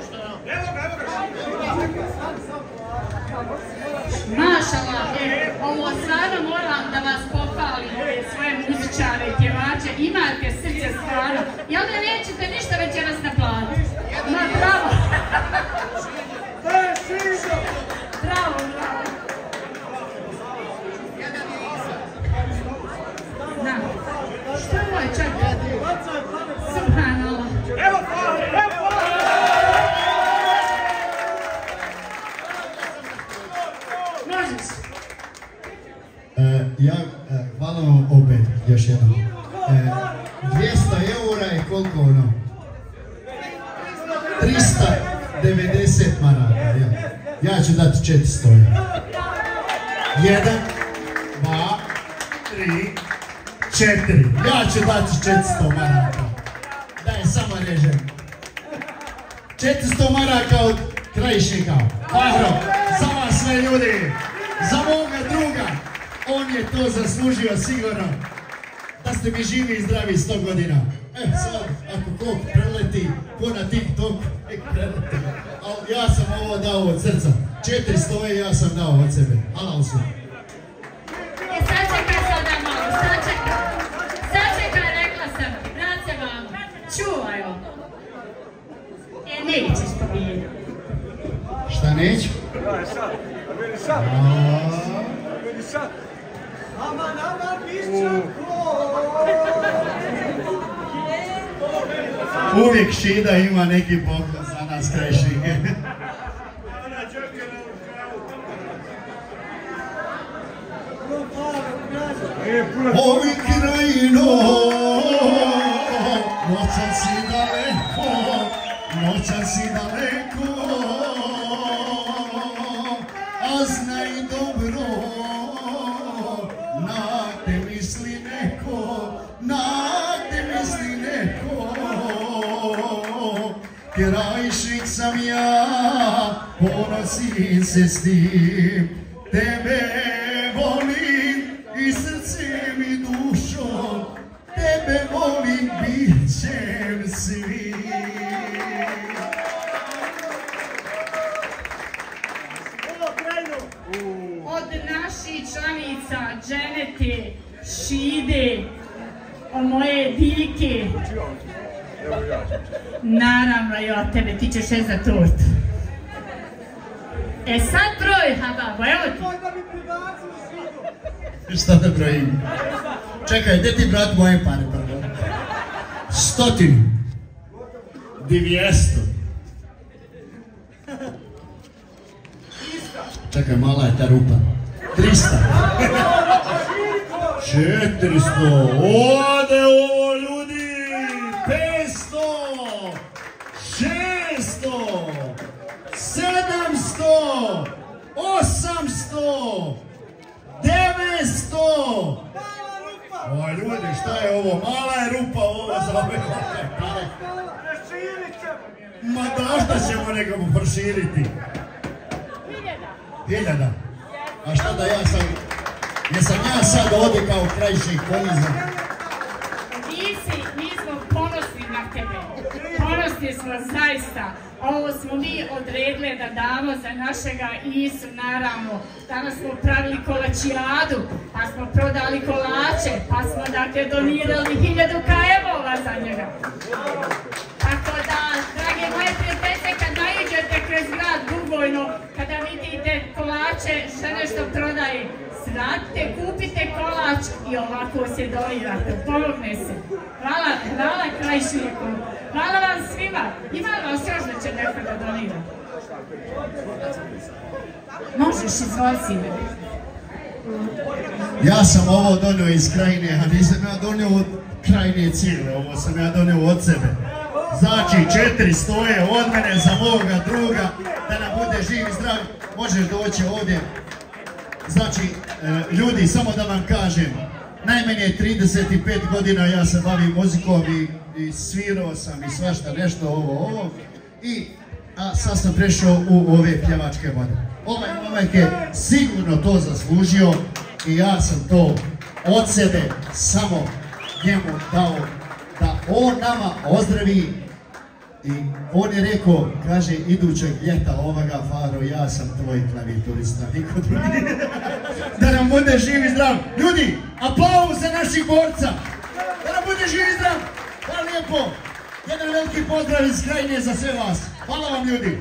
Mašala, ovo stvarno moram da vas pohvalim, ove svoje muzičare i pjevače, imate srce stvarno. Jel da nećete ništa večeras naplatiti? Ma bravo! Bravo, bravo! Da, što je ovo čak? Subhanallah. Evo, hvala vam opet, još jednom. 200 eura je koliko ono? 390 maraka. Ja ću dati 400 eura. 1, 2, 3, 4. Ja ću dati 400 maraka. Daj, samo režem. 400 maraka od Krajišnika. Bahro, za vas sve ljudi. Za moga druga. On je to zaslužio sigurno. Da ste mi živi i zdravi 100 godina. Sad, ako kog preleti, ko na TikTok, preleti. Ali ja sam ovo dao od srca. 400 ja sam dao od sebe. Halal su. Sačekaj sada malo, sačekaj, rekla sam, brat se vam, čuvaj ovo. Nećeš pobjediti. Šta neću? Uvijek Šida ima neki poklon za nas Krajišnike. Ovi krajino, noćan si daleko, noćan si daleko, a znaj dobro, na te misli neko, na te misli neko. Krajišnik sam ja, ponosim se s tim, tebe volim i srcem i dušom, tebe volim bićem svim. Od naših članica Dženete, Šide, od moje Dike, naravno i od tebe, ti ćeš je za tort. Sad broj, hababo, evo ti. Šta da brojim? Čekaj, gdje ti brat moje pare prvo? 100, 200. Čekaj, mala je ta rupa. 300. 400. Ode ovo ljudi! 500. 600. 700. 800. 900! Oj ljudi, šta je ovo? Mala je rupa ovo za ove pare. Ma da ćemo nekomu proširiti. 1000. A šta da ja sam... Jesam ja sad ovdje kao Krajišnik ponizan? Mi smo ponosni na tebe. Ponosni smo zaista. Ovo smo mi odredili da damo za našega Isu, naravno. Danas smo pravili kolačijadu, pa smo prodali kolače, pa smo dakle donirali 1000 kajevova za njega. Tako da, drage moje prijateljce, kad naiđete kroz grad Bugojno, kada vidite dođite, kupite kolač i ovako se donirate, pomogne se. Hvala Krajišniku, hvala vam svima. Ima li vas još da će neko da donira? Možeš, izvoli sine. Ja sam ovo donio iz Krajine, a nisam ja donio od Krajine cijele, ovo sam ja donio od sebe. Znači, 4 stoje od mene za moga druga, da nam bude živ i zdrav, možeš doći ovdje. Znači, ljudi, samo da vam kažem, najmanje 35 godina ja se bavim muzikom i svirao sam i svašta nešto ovo. A sad sam prešao u ove pjevačke vode. Ovaj momak je sigurno to zaslužio i ja sam to od sebe samo njemu dao da on nama ozdravi. I on je rekao, kaže, idućeg ljeta ovoga Faro, ja sam tvoj klavijaturista, niko drugi. Da nam bude živ i zdrav. Ljudi, aplauz za naših borca. Da nam bude živ i zdrav. Hvala lijepo. Jedan veliki pozdrav iz Krajine za sve vas. Hvala vam, ljudi.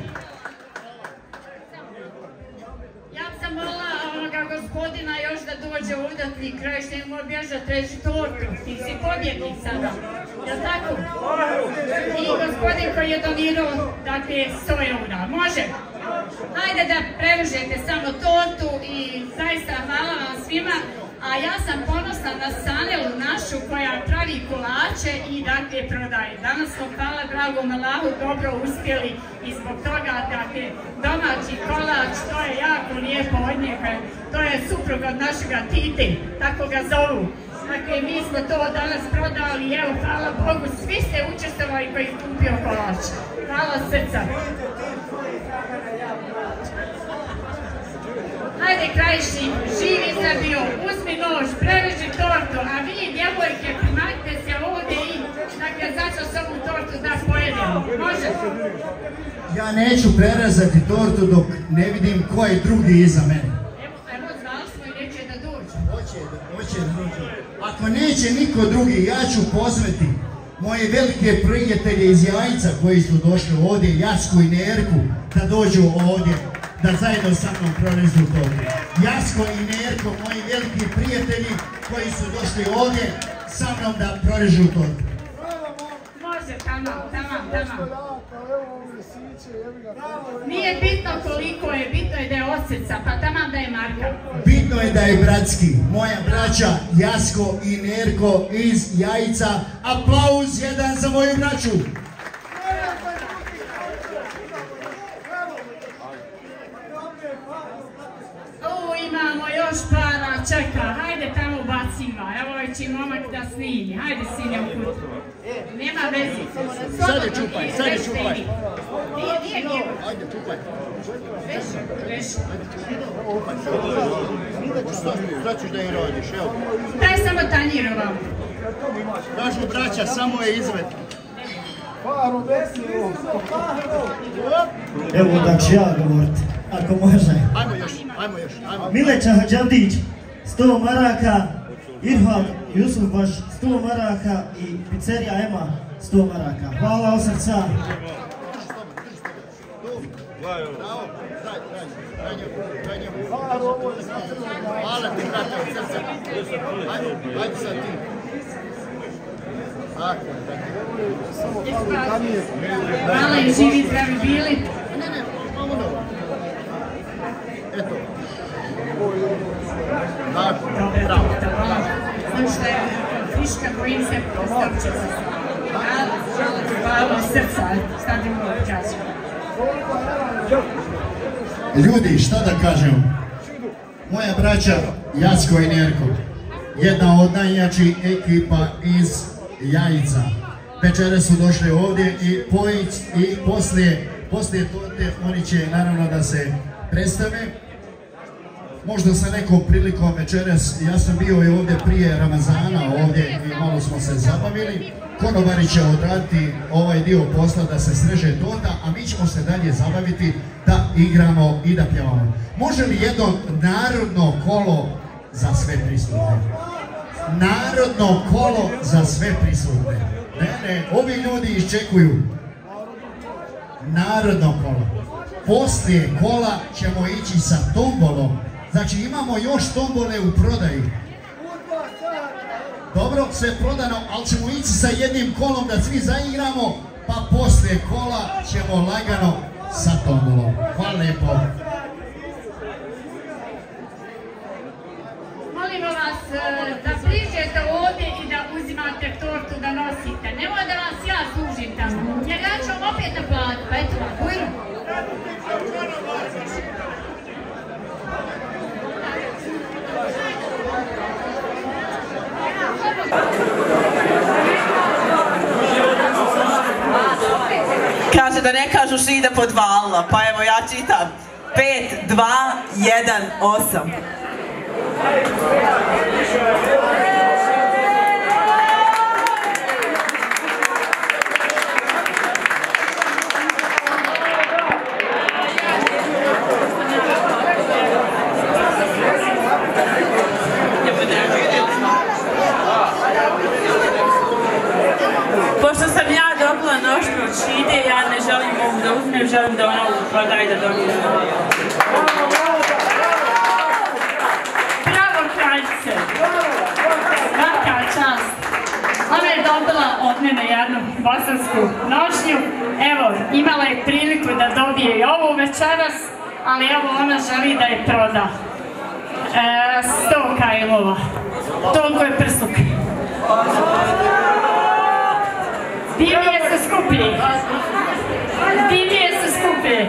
Ja sam molila ovoga gospodina još da dođe ovdje, ti Krajiš ne mora bježati reći tortu. Ti si pobjednik sada. Jel' tako? I gospodin koji je donirao, dakle, 100 eura. Može? Hajde da prevežete samo tortu i zaista hvala vam svima. A ja sam ponosna na Sanelu našu koja pravi kolače i dakle prodaje. Danas smo, hvala dragom Allahu, dobro uspjeli i zbog toga dakle domaći kolač, to je jako lijepo od njega. To je suprug od našega Tite, tako ga zovu. Dakle, mi smo to danas prodali i evo, hvala Bogu, svi ste učestvovali koji je kupio kolač. Hvala srca. Hajde Krajiši, živi za bio, uzmi nož, preveži tortu, a vi, djevojke, primakite se ovdje i dakle, začeo s ovu tortu da pojedemo. Može? Ja neću prerezati tortu dok ne vidim ko je drugi iza mene. Evo, zvali smo i neće da dođu. Hoće da dođu. Ako neće niko drugi, ja ću pozvati moje velike prijatelje iz Jajca koji su došli ovdje, Jasku i Nerku, da dođu ovdje, da zajedno sa mnom prorežu tortu. Jasko i Nerko, moji veliki prijatelji koji su došli ovdje sa mnom da prorežu tortu. Može, tamam. Nije bitno koliko je, bitno je da je od srca, pa tamam da je marka. Bitno je da je bratski. Moja braća Jasko i Nerko iz Jajca. Aplauz jedan za moju braću. Imamo još para, čeka, hajde tamo bacima, evo će momak da snimi, hajde sinje u kutu. Nema vezi. Sad je čupaj. Nije. Hajde, čupaj. Veši. Sad ćeš da i rodiš, evo. Daj samo tanjir ovam. Kažu braća, samo je izved. Evo da ću ja govoriti, ako može. Ajmo još. Mileća Hadžavdić, 100 maraka, Irfan Jusufbaš, 100 maraka i pizzerija Ema, 100 maraka. Hvala od srca. Hvala ti, brate, od srca. Ajde sad ti. Hvala i živi zdravi bili. Eto. Bravo. Znam što je friška, bojim se postopće se. Hvala srca, šta ti mogu kažem. Ljudi, šta da kažem? Moja braća Jasko i Nerko, jedna od najjačih ekipa iz Jajca. Večere su došli ovdje i poslije torte oni će naravno da se predstave. Možda sa nekom prilikom večeras, ja sam bio i ovdje prije Ramazana ovdje i malo smo se zabavili. Konobari će odraditi ovaj dio posla da se sreže torta, a mi ćemo se dalje zabaviti da igramo i da pjevamo. Može li jedno narodno kolo za sve prisutne? Narodno kolo za sve prisutne. Ne, ovi ljudi iščekuju. Narodno kolo. Poslije kola ćemo ići sa tombolom Znači imamo još tombole u prodaji. Dobro, sve prodano, ali ćemo ići sa jednim kolom da svi zaigramo, pa poslije kola ćemo lagano sa tombolom. Hvala lijepo. Molimo vas da priđete ovdje i da uzimate tortu da nosite. Nemoj da vas ja služim tamo, jer ja ću vam opet naplatiti, pa eto vam, bujno. Kaže da ne kažu šida podvalila, pa evo ja čitam 5, 2, 1, 8. Pošto sam ja dobila nošnju od šide, ja ne želim ovu da uzmem, želim da ona prodaj da dobijem. Bravo kraljice! Svaka čast! Ona je dobila od mene jednu bosansku nošnju. Evo, imala je priliku da dobije i ovu večeras, ali evo ona želi da je proda. 100 kajlova. Toliko je prsluk. Divije se skuplji. Divije se skuplji.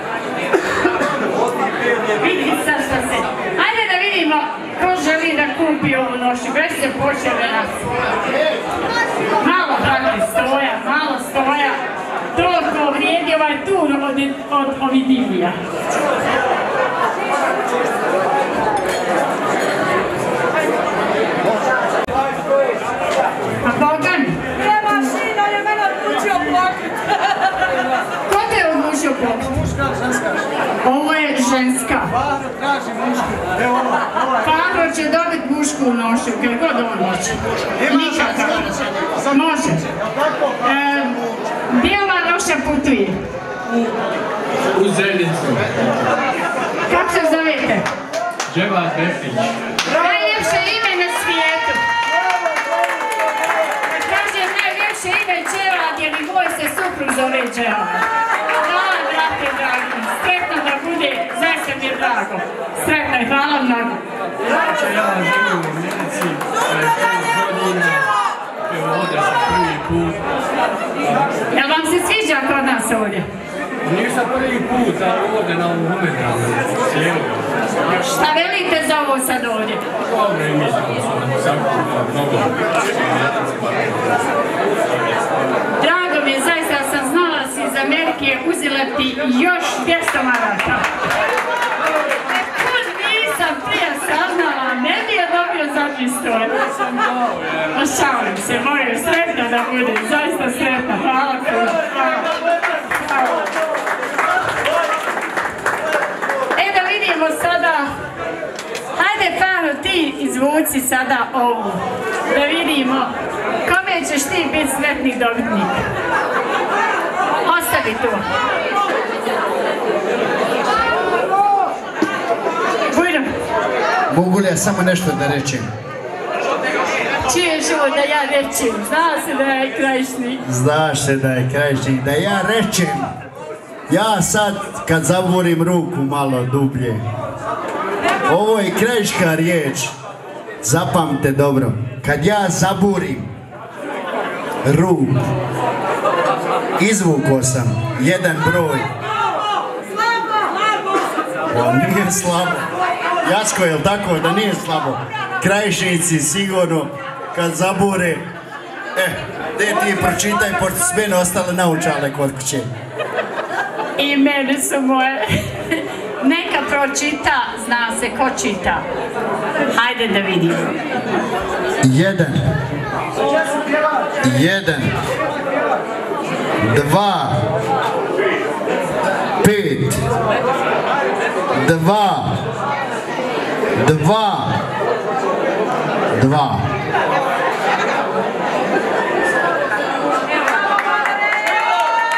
Vidi sad šta se. Ajde da vidimo ko želi da kupi ovu nošnju. Već se počele nas. Malo brate stoja, malo stoja. Toliko vrijedi ovaj tur od ovih divija. A Bogan? Nema šina, je mene odlučio plakit. Ko te je odlučio plakit? Muška, ženska. Ovo je ženska. Fahro traži mušku. Evo ovo. Fahro će dobiti mušku nošnju, kada god on hoće. Nikakav. Može. Gdje ova nošnja putuje? U Zenicu. Kako se zovete? Dževa Tefić. Najljepše ime na svijetu. Kaže najljepše ime Dževad, jer i moj se suprug zove Dževad. Hvala, brate, dragi. Sretno da bude, zaista mi je drago. Sretno i hvala mnogo. Ja živim u Zenici, 5 godina. Evo ovdje sam prvi put. Jel vam se sviđa kod nas ovdje? Nisam prvi put, ali ovdje na ovom umedranu. Šta velite za ovo sad ovdje? Dobro i mislim da sam mnogo. Drago mi je, zaista sam znala si iz Amerike uzela ti još 200 maraka. Kud nisam prije saznala, ne bi je dobio za 200. Šalim se, moju sretno da bude, zaista sretno. Hvala puno. Da vidimo sada, hajde Fahro ti izvuci sada ovu, da vidimo kome ćeš ti biti sretni dobitnik. Ostavi tu. Bujno. Mogu li ja samo nešto da rečem? Čuješ ovo da ja rečem, zna se da je Krajišnik. Znaš se da je Krajišnik, da ja rečem. Ja sad, kad zaborim ruku malo dublje, ovo je krajiška riječ, zapamte dobro, kad ja zaburim ruku, izvukao sam jedan broj. O, nije slabo. Jasko, je li tako da nije slabo? Krajišnici sigurno, kad zabure, gdje ti pročitaj, pošto su mene ostale naučale kod kuće. I mene su moje. Neka pročita, zna se ko čita. Hajde da vidimo. 1 2 5 2 2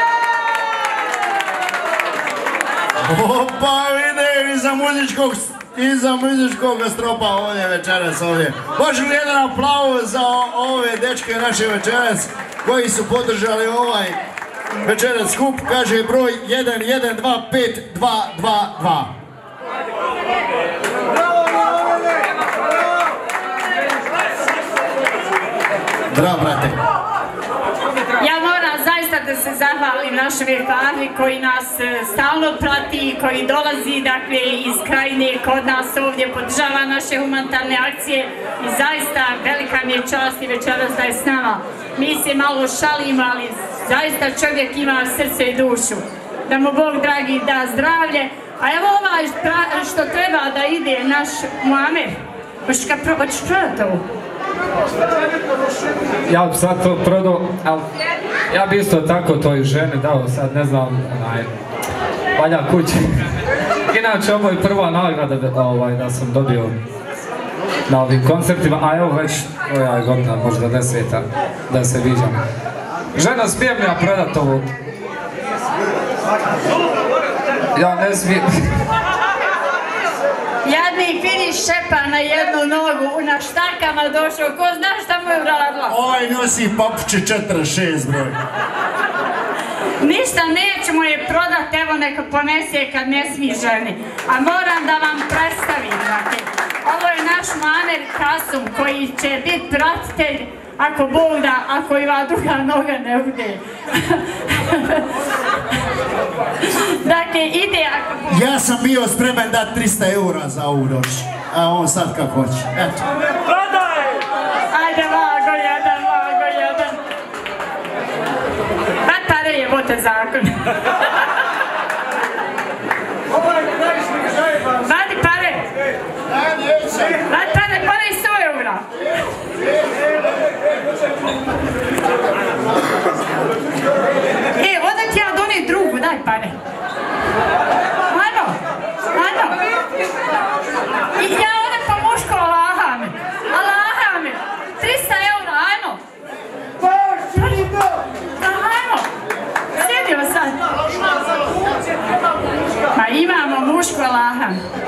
Opa, vidi, za muzičkog iza muzičkog stropa ovdje večeras ovdje. Može li jedan aplauz za ove dečke naše večeras koji su podržali ovaj večeras skup, kaže broj 11252222. Bravo, brate. Ja moram zaista da se zahvalim našoj ekipi koji nas stalno prati, koji dolazi dakle iz krajine kod nas ovdje, podržava naše humanitarne akcije i zaista velika mi je čast i večeras da je s nama. Mi se malo šalimo, ali zaista čovjek ima srce i dušu. Da mu Bog dragi da zdravlje. A evo ovaj što treba da ide naš Muamer. Hoćeš prodati ovo? Ja bi sad to prodao, ali ja bi isto tako toj ženi dao sad, ne znam, valja kući. Inače, ovo je prva nagrada da sam dobio na ovim koncertima, a evo već koja je godina, možda 10. da se viđam. Žena, smijem li ja prodat ovo? Ja ne smijem. Jadnik vidiš šepa na jednu nogu, na štakama došao, ko zna šta mu je uradila? Ovaj nosi papuče 46 broj. Ništa nećemo je prodat, evo neka ponese kad ne smije ženi. A moram da vam predstavim, dakle. Ovo je naš Muamer Kasum koji će biti pratitelj, ako Bog da, ako i ova druga noga ne bude. Dakle, ide ako Bog. Ja sam bio spreman dati 300 eura za ovu noć, a on sad kako hoće. Eto. Ajde, vago jedan. Vat pare je, bote zakon. Vadi pare. Vadi pare i 100 eura. Onda ti ja doni drugu, daj pare. Ajmo. Ja odem po muško, Allaha mi. 300 eura, ajmo. Ajmo. Sjedio sad. Pa imamo muško, Allaha.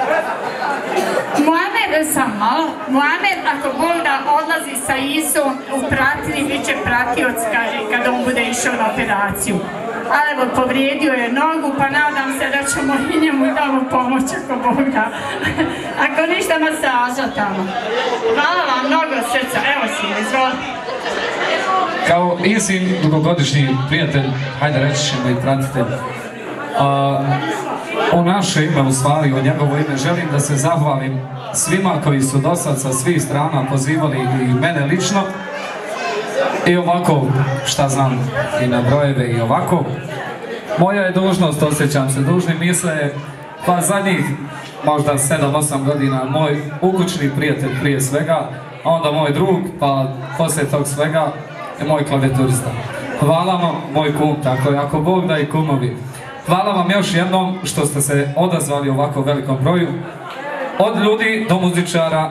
Muamer, ako Bog da odlazi sa Isom u pratili, bit će pratioc, kaže, kad on bude išao na operaciju. Ali evo, povrijedio je nogu, pa nadam se da ćemo i njemu tamo pomoći ako Bog da. Ako ništa, masaža tamo. Hvala vam mnogo srca, evo si, izvoli. Kao Isin dugogodišnji prijatelj, hajde reći ćemo i pratitelj, u naše ime, u stvari, u njegovo ime, želim da se zahvalim svima koji su dosad sa svih strana pozivali i mene lično. I ovako, šta znam, i na brojeve i ovako. Moja je dužnost, osjećam se dužnim, misle, pa zadnjih možda 7-8 godina moj ukućni prijatelj prije svega, a onda moj drug, pa poslije tog svega je moj klavijaturista. Hvala vam, moj kum, tako je, ako Bog da i kumovi. Hvala vam još jednom što ste se odazvali ovako velikom broju, od ljudi do muzičara.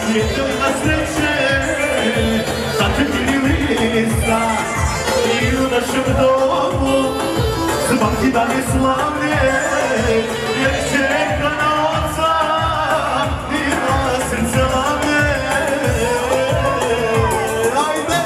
Djevojka sreće, sa 4 lista i u našem domu svaki dan je slavlje, jer čeka na oca i na srce lavlje. Ajde!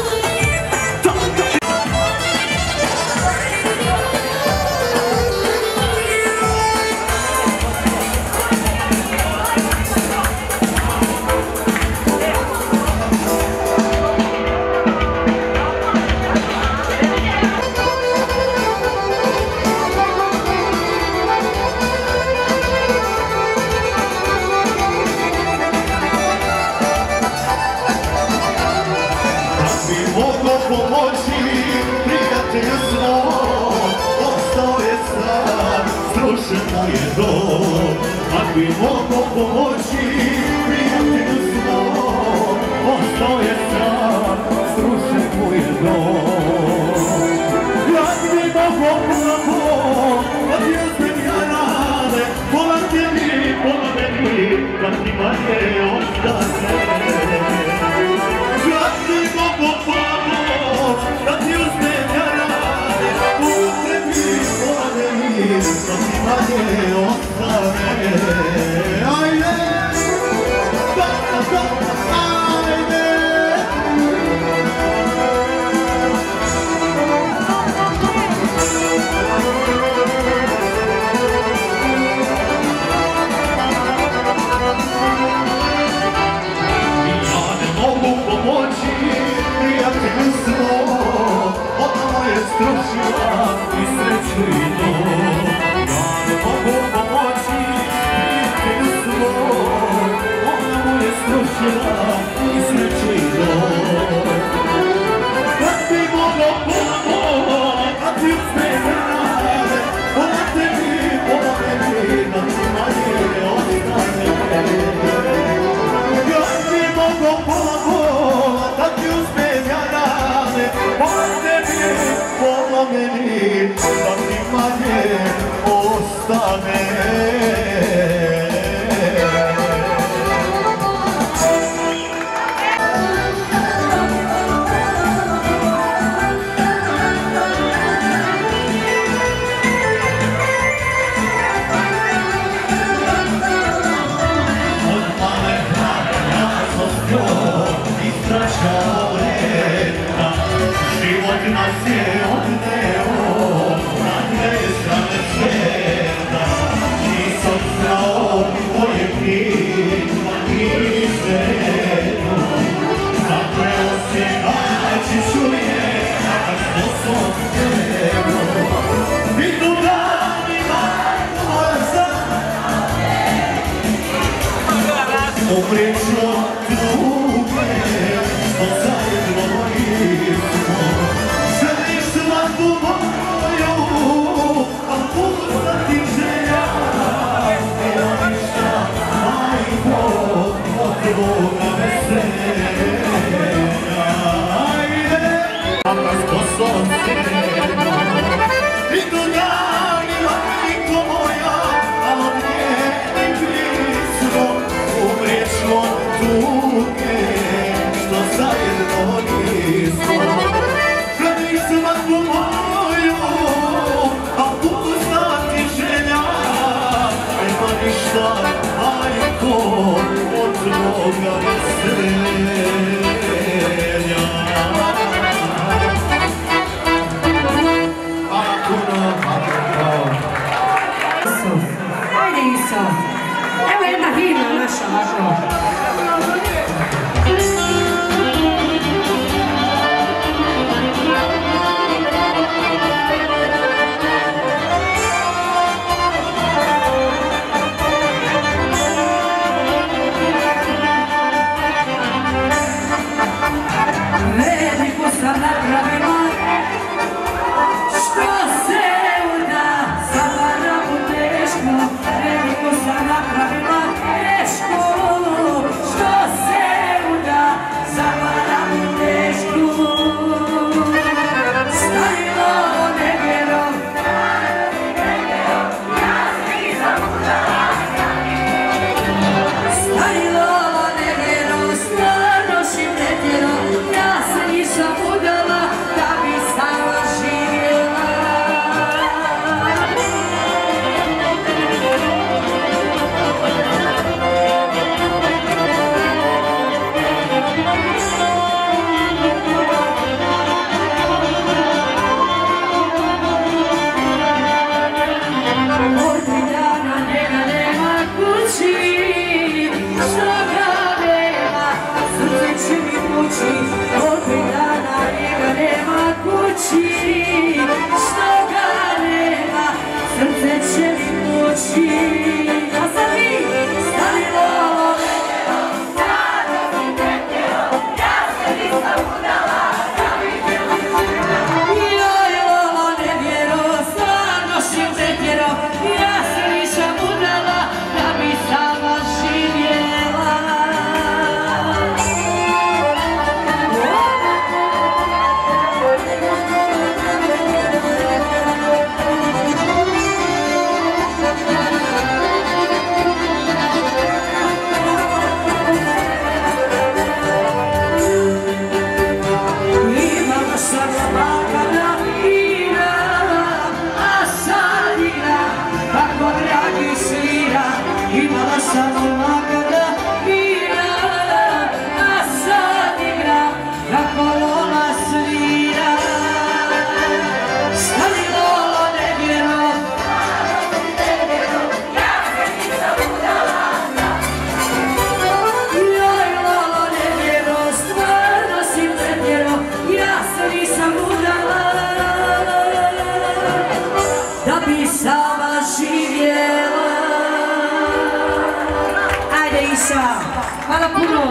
Ako bi mogao pomoći prijatelju svom, ostao je sam, srušen mu je dom. Ako bi mogao pomoći, odjeznem ja rade, pola tebi, pola meni, da ti manje ostane. Ako bi mogao pomoći, da ti uzmem ja rade, pola tebi, pola meni, da ti manje ostane. Ajde! Ajde! Ja ne mogu pomoći prijatelju svom, ona je strušila i sreću i dom. Ja ne mogu pomoći prijatelju svom, ona mu je strušila i sreću i dom. Kad bi mogao pomoći, kad ti uzme rade, pola tebi, pola meni, da ti manje ostane. Kad bi mogao pomoći, da ti uzme rade, pola tebi, pola meni, da ti manje ostane. Život nas je odneo na dve strane sveta, nisam znao tvoje pisma ni svetu. Zapreo se naći čuje, a što sam tebo. I tu danima moja znanje, umrijećno druge, što zajedno nismo. Želiš svaku moju, a puno ti želja, nema ništa, majko, od tvoga veselja. Ajde, a nas poslom sjeno, i tu danima, majko moja, a od nje ni pismo, umrijećmo tuge, što zajedno nismo. Želiš svaku moju, a puzna ti želja, nema ništa, majko, od tvoga veselja. Ajde Iso, evo jedna himna naša ovako. Veliko sam napravila, što se uda, sada mu teško. Veliko sam napravila, teško, što se uda, Hvala puno!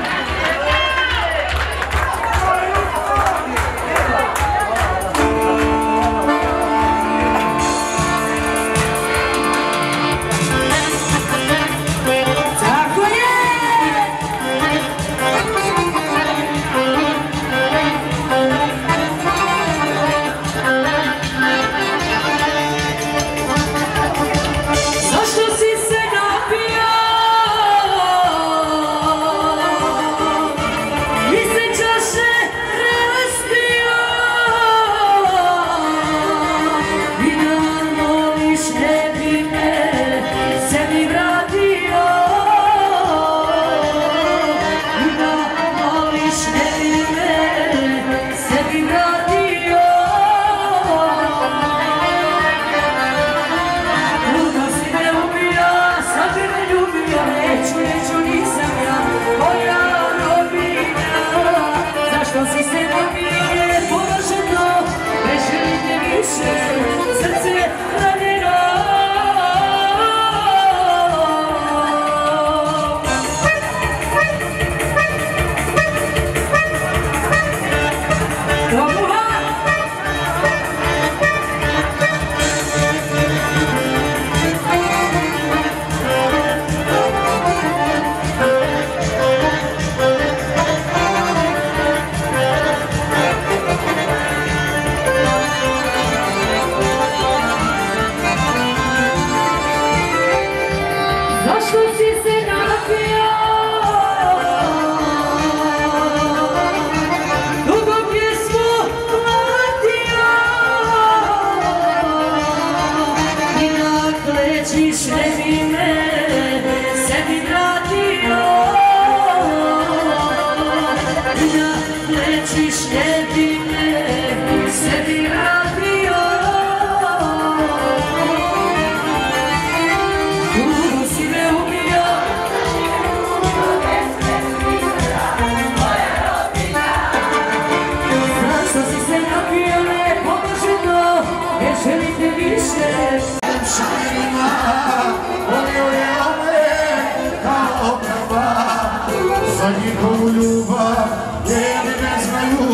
Za njihovu ljubav jedni ne znaju,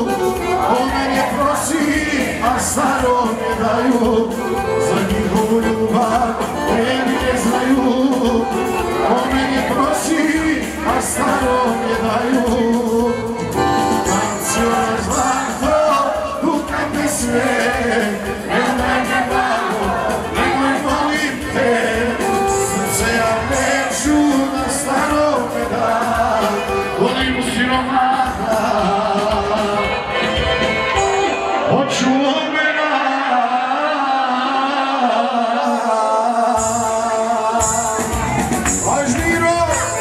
o mene prosi, a staro ne daju. Za njihovu ljubav jedni ne znaju, o mene prosi, a staro ne daju. Tancio zlato, tukaj me sve, nemoj me malo, nemoj volim te. Srce ja neću na staro ne daj, volim u siromaha, hoću omena. Važniro!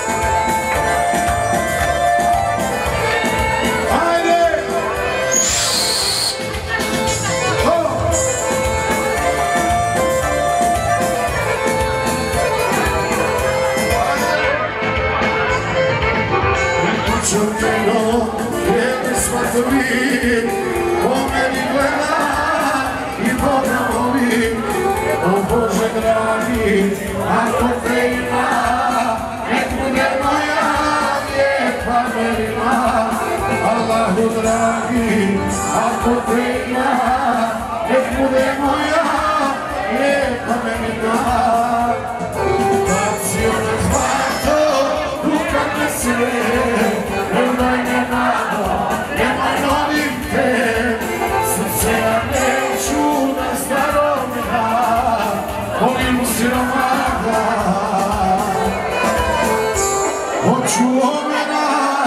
Ajde! Črteno, jedne svatori, po meni gleda i Boga voli. O Bože dragi, ako te ima, nek bude moja lijepa velina. Allahu dragi, ako te ima, nek bude moja lijepa velina. Bacio me zlato, duka me sve, nemoj me nado, nemoj novim te. Srce ja neću na starom da, volim u siromaha, hoću omena.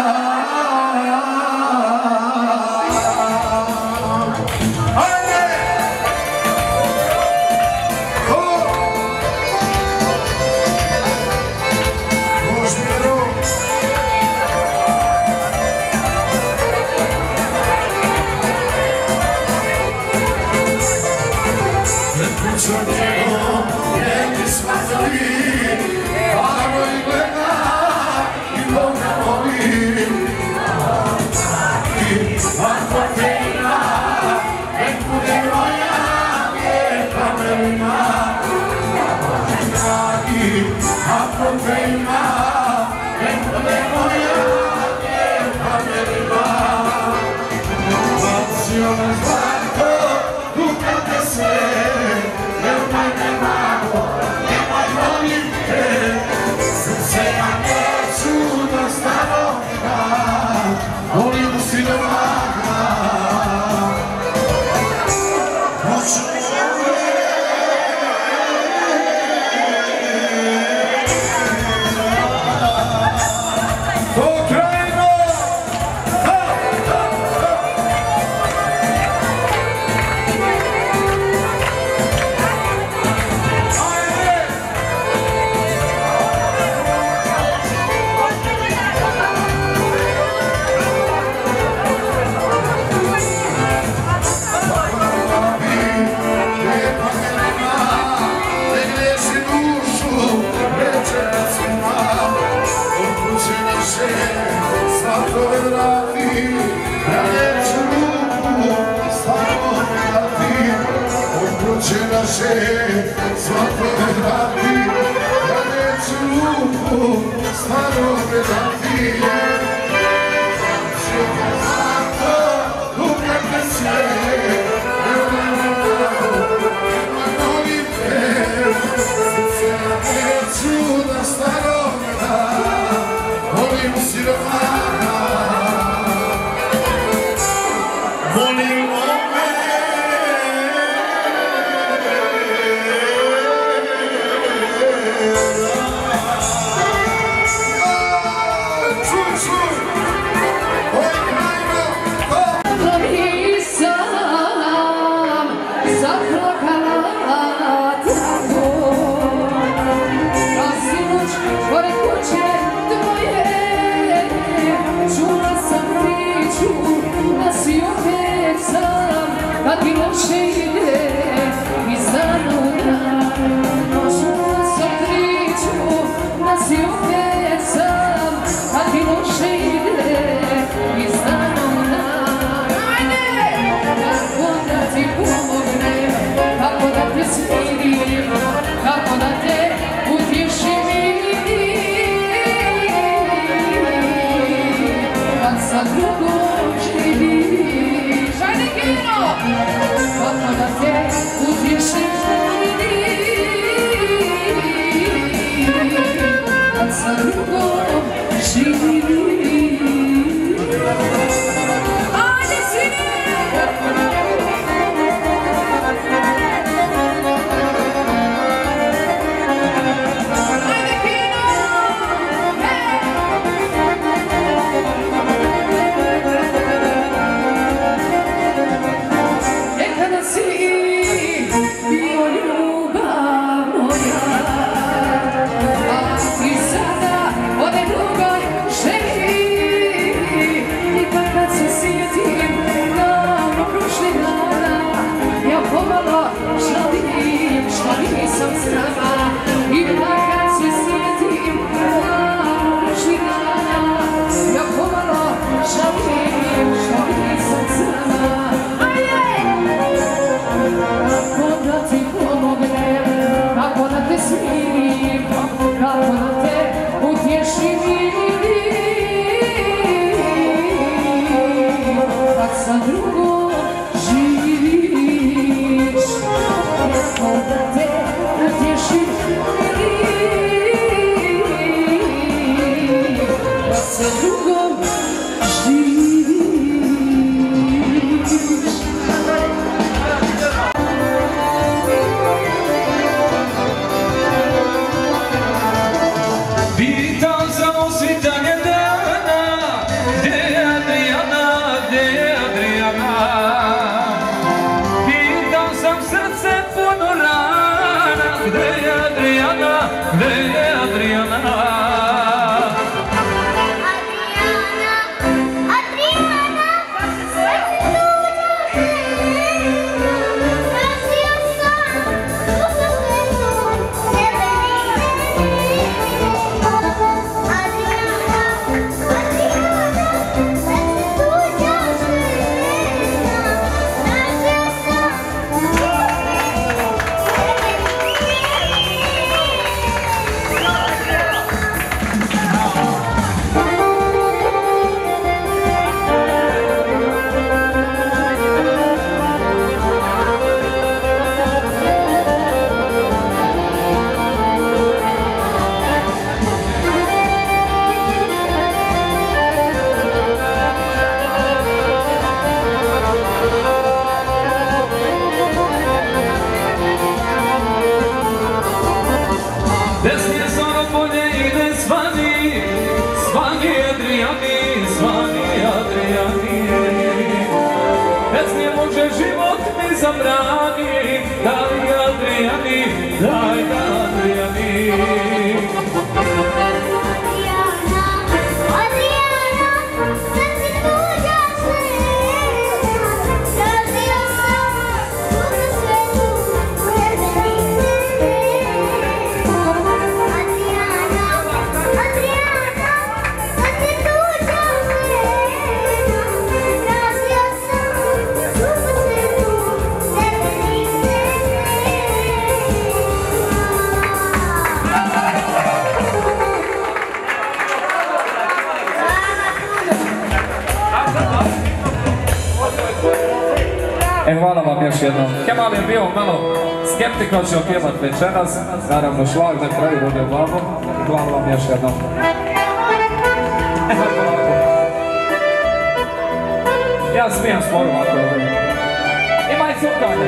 Ajde! ako te ima, neko moja lijepa velima. Bacio na zlato, dukate sve, jer mene malo, nemoj volim te. Srce ja neću do staroga, volim siromaga. Hoću svakove vrati, ja neću ruku starome dati. Od kuće naše svakove vrati, ja neću ruku starome dati. Čeka zlato, lukate sve, nemoj molim te. Srce ja neću da starome dati, volim siromaga, volim ome. Čuj, oj krajno, Nisam zaplakala tako, a sinoć pored kuće tvoje čula sam priču da si opet sam, kad ti loše ide i zanuda. Čula sam priču da si opet sam, kad ti loše ide i zanuda. Kako da ti pomognem, kako da te smirim, kako da te utješim kad sa drugom živiš. Ajde Kino! Kako da te utješim kad sa drugom živiš. Ajde sine! Ajde Kino! Nekada si bio ljubav moja, a ti sada ode drugoj želi. I kad se sjetim davno prošlih dana, ja pomalo žalim što nisam s nama. I kad se sjetim davno prošlih dana, ja pomalo žalim što nisam s nama. Kako da ti pomognem, kako da te smirim, kako da te utješim kad sa drugom živiš. Kako da te utješim kad sa drugom živiš. pitam za osvitanje dana, gdje je Adriana, gdje je Adriana. Pitam sam srce puno rana, gdje je Adriana, gdje je Adriana. zabrani, daj Adriani, daj Adriani. Hvala vam još jednom. Kemal je bio malo skeptično će opjevat večeras, naravno šlag na kraju bude glavom. Hvala vam još jednom. Ja smijem sporu ako je. Imaj cukanje.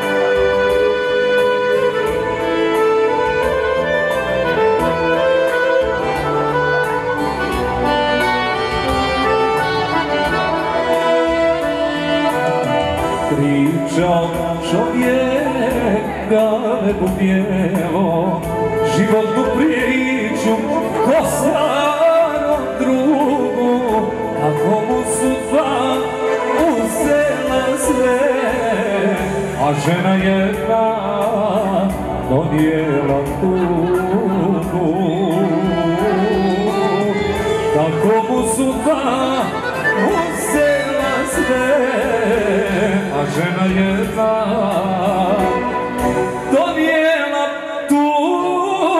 Pričao čovjek galebo pjevo, životnu priču ko starom drugu, kako mu sudba uzela sve, a žena jedna donijela tugu. Kako mu sudba uzela sve, a žena jedna donijela tugu.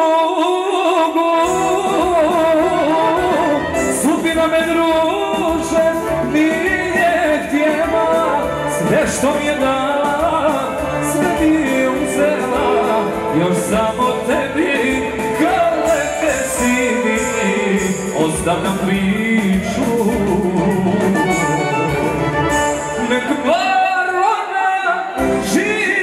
Sudbina me druže nije htjela, sve što mi je dala, sve mi je uzela, još samo tebi galete si mi, ostavljam priču. Nek bar ona živi.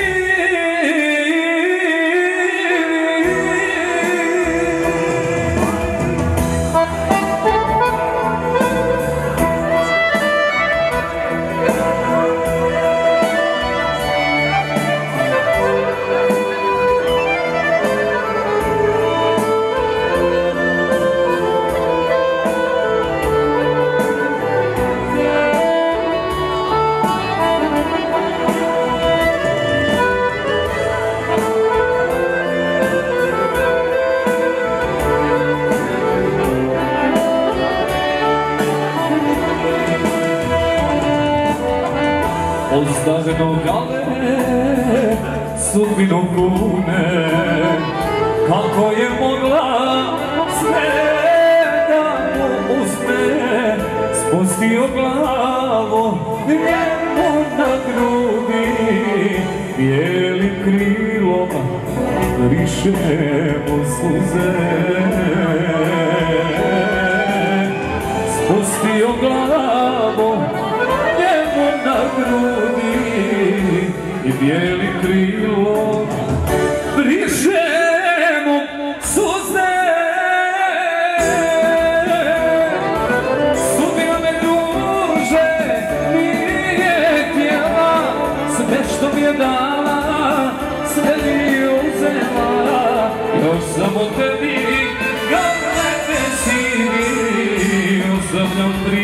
Ostaveno gale, sudbinu kune, kako je mogla sve da mu uzme, spustio glavu njemu na grudi, bijelim krilom riše mu suze. Spustio glavu na grudi i bijelim krilom briše mu suze. Sudbina me druže nije htjela, sve što mi je dala, sve mi je uzela, još samo tebi galete si mi, ostavljam